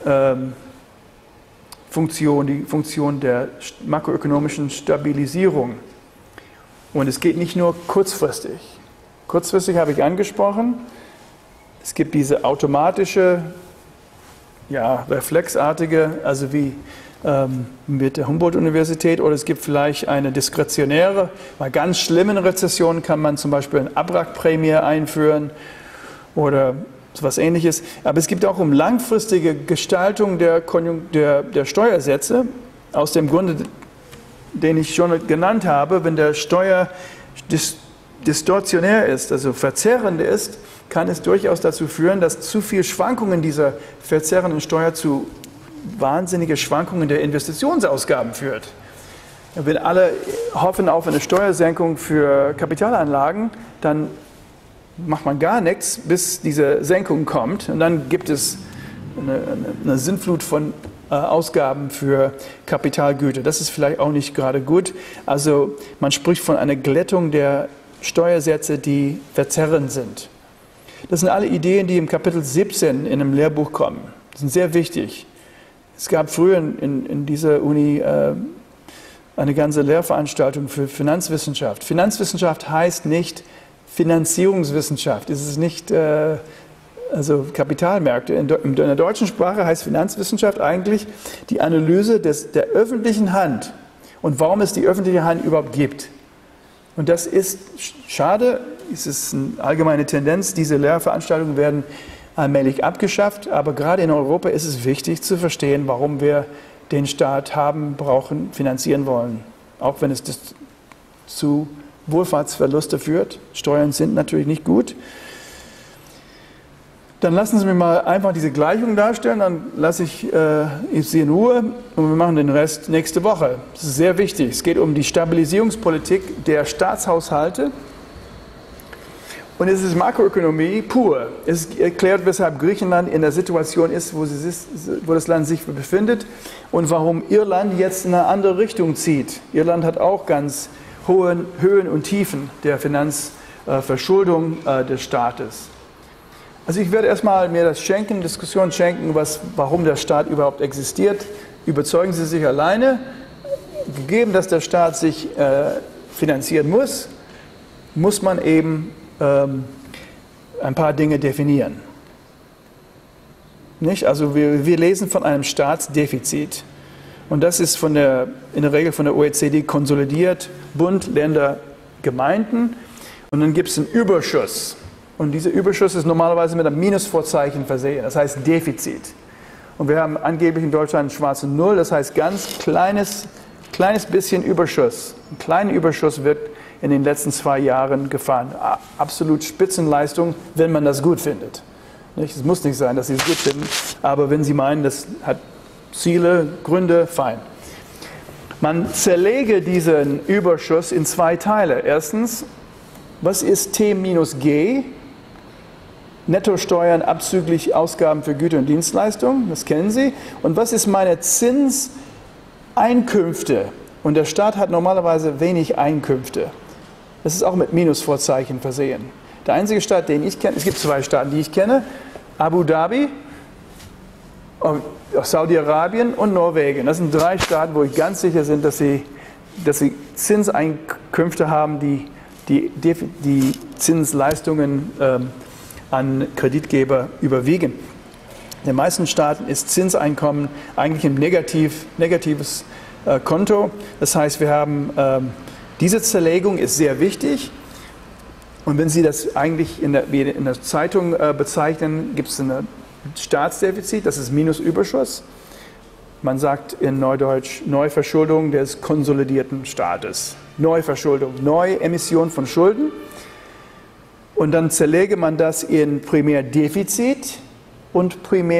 die Funktion der makroökonomischen Stabilisierung. Und es geht nicht nur kurzfristig. Kurzfristig habe ich angesprochen, es gibt diese automatische, reflexartige, also wie mit der Humboldt-Universität, oder es gibt vielleicht eine diskretionäre. Bei ganz schlimmen Rezessionen kann man zum Beispiel eine Abwrackprämie einführen oder sowas Ähnliches. Aber es gibt auch langfristige Gestaltung der Steuersätze, aus dem Grunde, den ich schon genannt habe. Wenn der Steuer distortionär ist, also verzerrend ist, kann es durchaus dazu führen, dass zu viel Schwankungen dieser verzerrenden Steuer zu wahnsinnige Schwankungen der Investitionsausgaben führt. Wenn alle hoffen auf eine Steuersenkung für Kapitalanlagen, dann macht man gar nichts, bis diese Senkung kommt. Und dann gibt es eine Sinnflut von Ausgaben für Kapitalgüter. Das ist vielleicht auch nicht gerade gut. Also man spricht von einer Glättung der Steuersätze, die verzerrend sind. Das sind alle Ideen, die im Kapitel 17 in einem Lehrbuch kommen. Das sind sehr wichtig. Es gab früher in dieser Uni eine ganze Lehrveranstaltung für Finanzwissenschaft. Finanzwissenschaft heißt nicht Finanzierungswissenschaft. Es ist nicht also Kapitalmärkte. In der deutschen Sprache heißt Finanzwissenschaft eigentlich die Analyse der öffentlichen Hand und warum es die öffentliche Hand überhaupt gibt. Und das ist schade, es ist eine allgemeine Tendenz, diese Lehrveranstaltungen werden allmählich abgeschafft, aber gerade in Europa ist es wichtig zu verstehen, warum wir den Staat haben, brauchen, finanzieren wollen. Auch wenn es das zu Wohlfahrtsverluste führt. Steuern sind natürlich nicht gut. Dann lassen Sie mir mal einfach diese Gleichung darstellen, dann lasse ich Sie in Ruhe und wir machen den Rest nächste Woche. Das ist sehr wichtig. Es geht um die Stabilisierungspolitik der Staatshaushalte. Und es ist Makroökonomie pur. Es erklärt, weshalb Griechenland in der Situation ist, wo das Land sich befindet und warum Irland jetzt in eine andere Richtung zieht. Irland hat auch ganz hohe Höhen und Tiefen der Finanzverschuldung des Staates. Also ich werde erstmal mir das Diskussion schenken, warum der Staat überhaupt existiert. Überzeugen Sie sich alleine. Gegeben, dass der Staat sich finanzieren muss man eben ein paar Dinge definieren. Nicht? Also wir lesen von einem Staatsdefizit. Und das ist in der Regel von der OECD konsolidiert, Bund, Länder, Gemeinden. Und dann gibt es einen Überschuss. Und dieser Überschuss ist normalerweise mit einem Minusvorzeichen versehen, das heißt Defizit. Und wir haben angeblich in Deutschland einen schwarzen Null, das heißt ganz kleines bisschen Überschuss. Ein kleiner Überschuss wird in den letzten 2 Jahren gefahren. Absolut Spitzenleistung, wenn man das gut findet. Es muss nicht sein, dass Sie es gut finden, aber wenn Sie meinen, das hat Ziele, Gründe, fein. Man zerlege diesen Überschuss in 2 Teile. Erstens, was ist T minus G? Nettosteuern abzüglich Ausgaben für Güter und Dienstleistungen, das kennen Sie. Und was ist meine Zinseinkünfte? Und der Staat hat normalerweise wenig Einkünfte. Das ist auch mit Minusvorzeichen versehen. Der einzige Staat, den ich kenne, es gibt 2 Staaten, die ich kenne, Abu Dhabi, Saudi-Arabien und Norwegen. Das sind 3 Staaten, wo ich ganz sicher bin, dass sie Zinseinkünfte haben, die Zinsleistungen an Kreditgeber überwiegen. In den meisten Staaten ist Zinseinkommen eigentlich ein negatives Konto. Das heißt, wir haben diese Zerlegung ist sehr wichtig. Und wenn Sie das eigentlich in der Zeitung bezeichnen, gibt es ein Staatsdefizit, das ist Minusüberschuss. Man sagt in Neudeutsch Neuverschuldung des konsolidierten Staates. Neuverschuldung, Neuemission von Schulden. Und dann zerlege man das in Primärdefizit und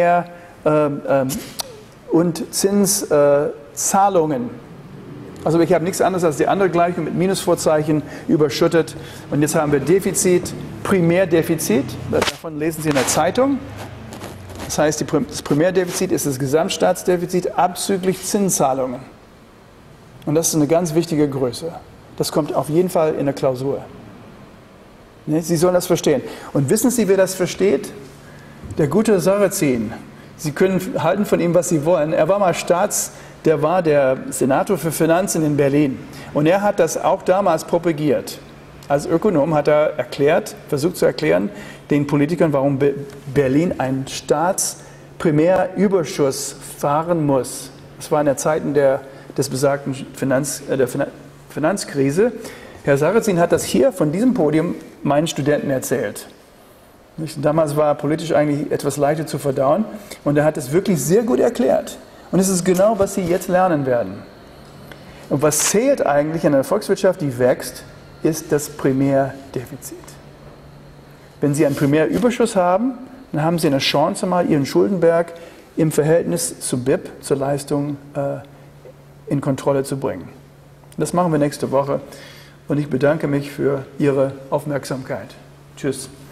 und Zinszahlungen. Also ich habe nichts anderes als die andere Gleichung mit Minusvorzeichen überschüttet. Und jetzt haben wir Defizit, Primärdefizit. Davon lesen Sie in der Zeitung. Das heißt, das Primärdefizit ist das Gesamtstaatsdefizit abzüglich Zinszahlungen. Und das ist eine ganz wichtige Größe. Das kommt auf jeden Fall in der Klausur. Sie sollen das verstehen. Und wissen Sie, wer das versteht? Der gute Sarrazin. Sie können halten von ihm, was Sie wollen. Er war mal der war der Senator für Finanzen in Berlin. Und er hat das auch damals propagiert. Als Ökonom hat er versucht zu erklären, den Politikern, warum Berlin einen Staatsprimärüberschuss fahren muss. Das war in den Zeiten des besagten der Finanzkrise. Herr Sarrazin hat das hier von diesem Podium meinen Studenten erzählt. Damals war er politisch eigentlich etwas leichter zu verdauen und er hat es wirklich sehr gut erklärt. Und es ist genau, was Sie jetzt lernen werden. Und was zählt eigentlich in einer Volkswirtschaft, die wächst, ist das Primärdefizit. Wenn Sie einen Primärüberschuss haben, dann haben Sie eine Chance, mal Ihren Schuldenberg im Verhältnis zu BIP, zur Leistung, in Kontrolle zu bringen. Das machen wir nächste Woche. Und ich bedanke mich für Ihre Aufmerksamkeit. Tschüss.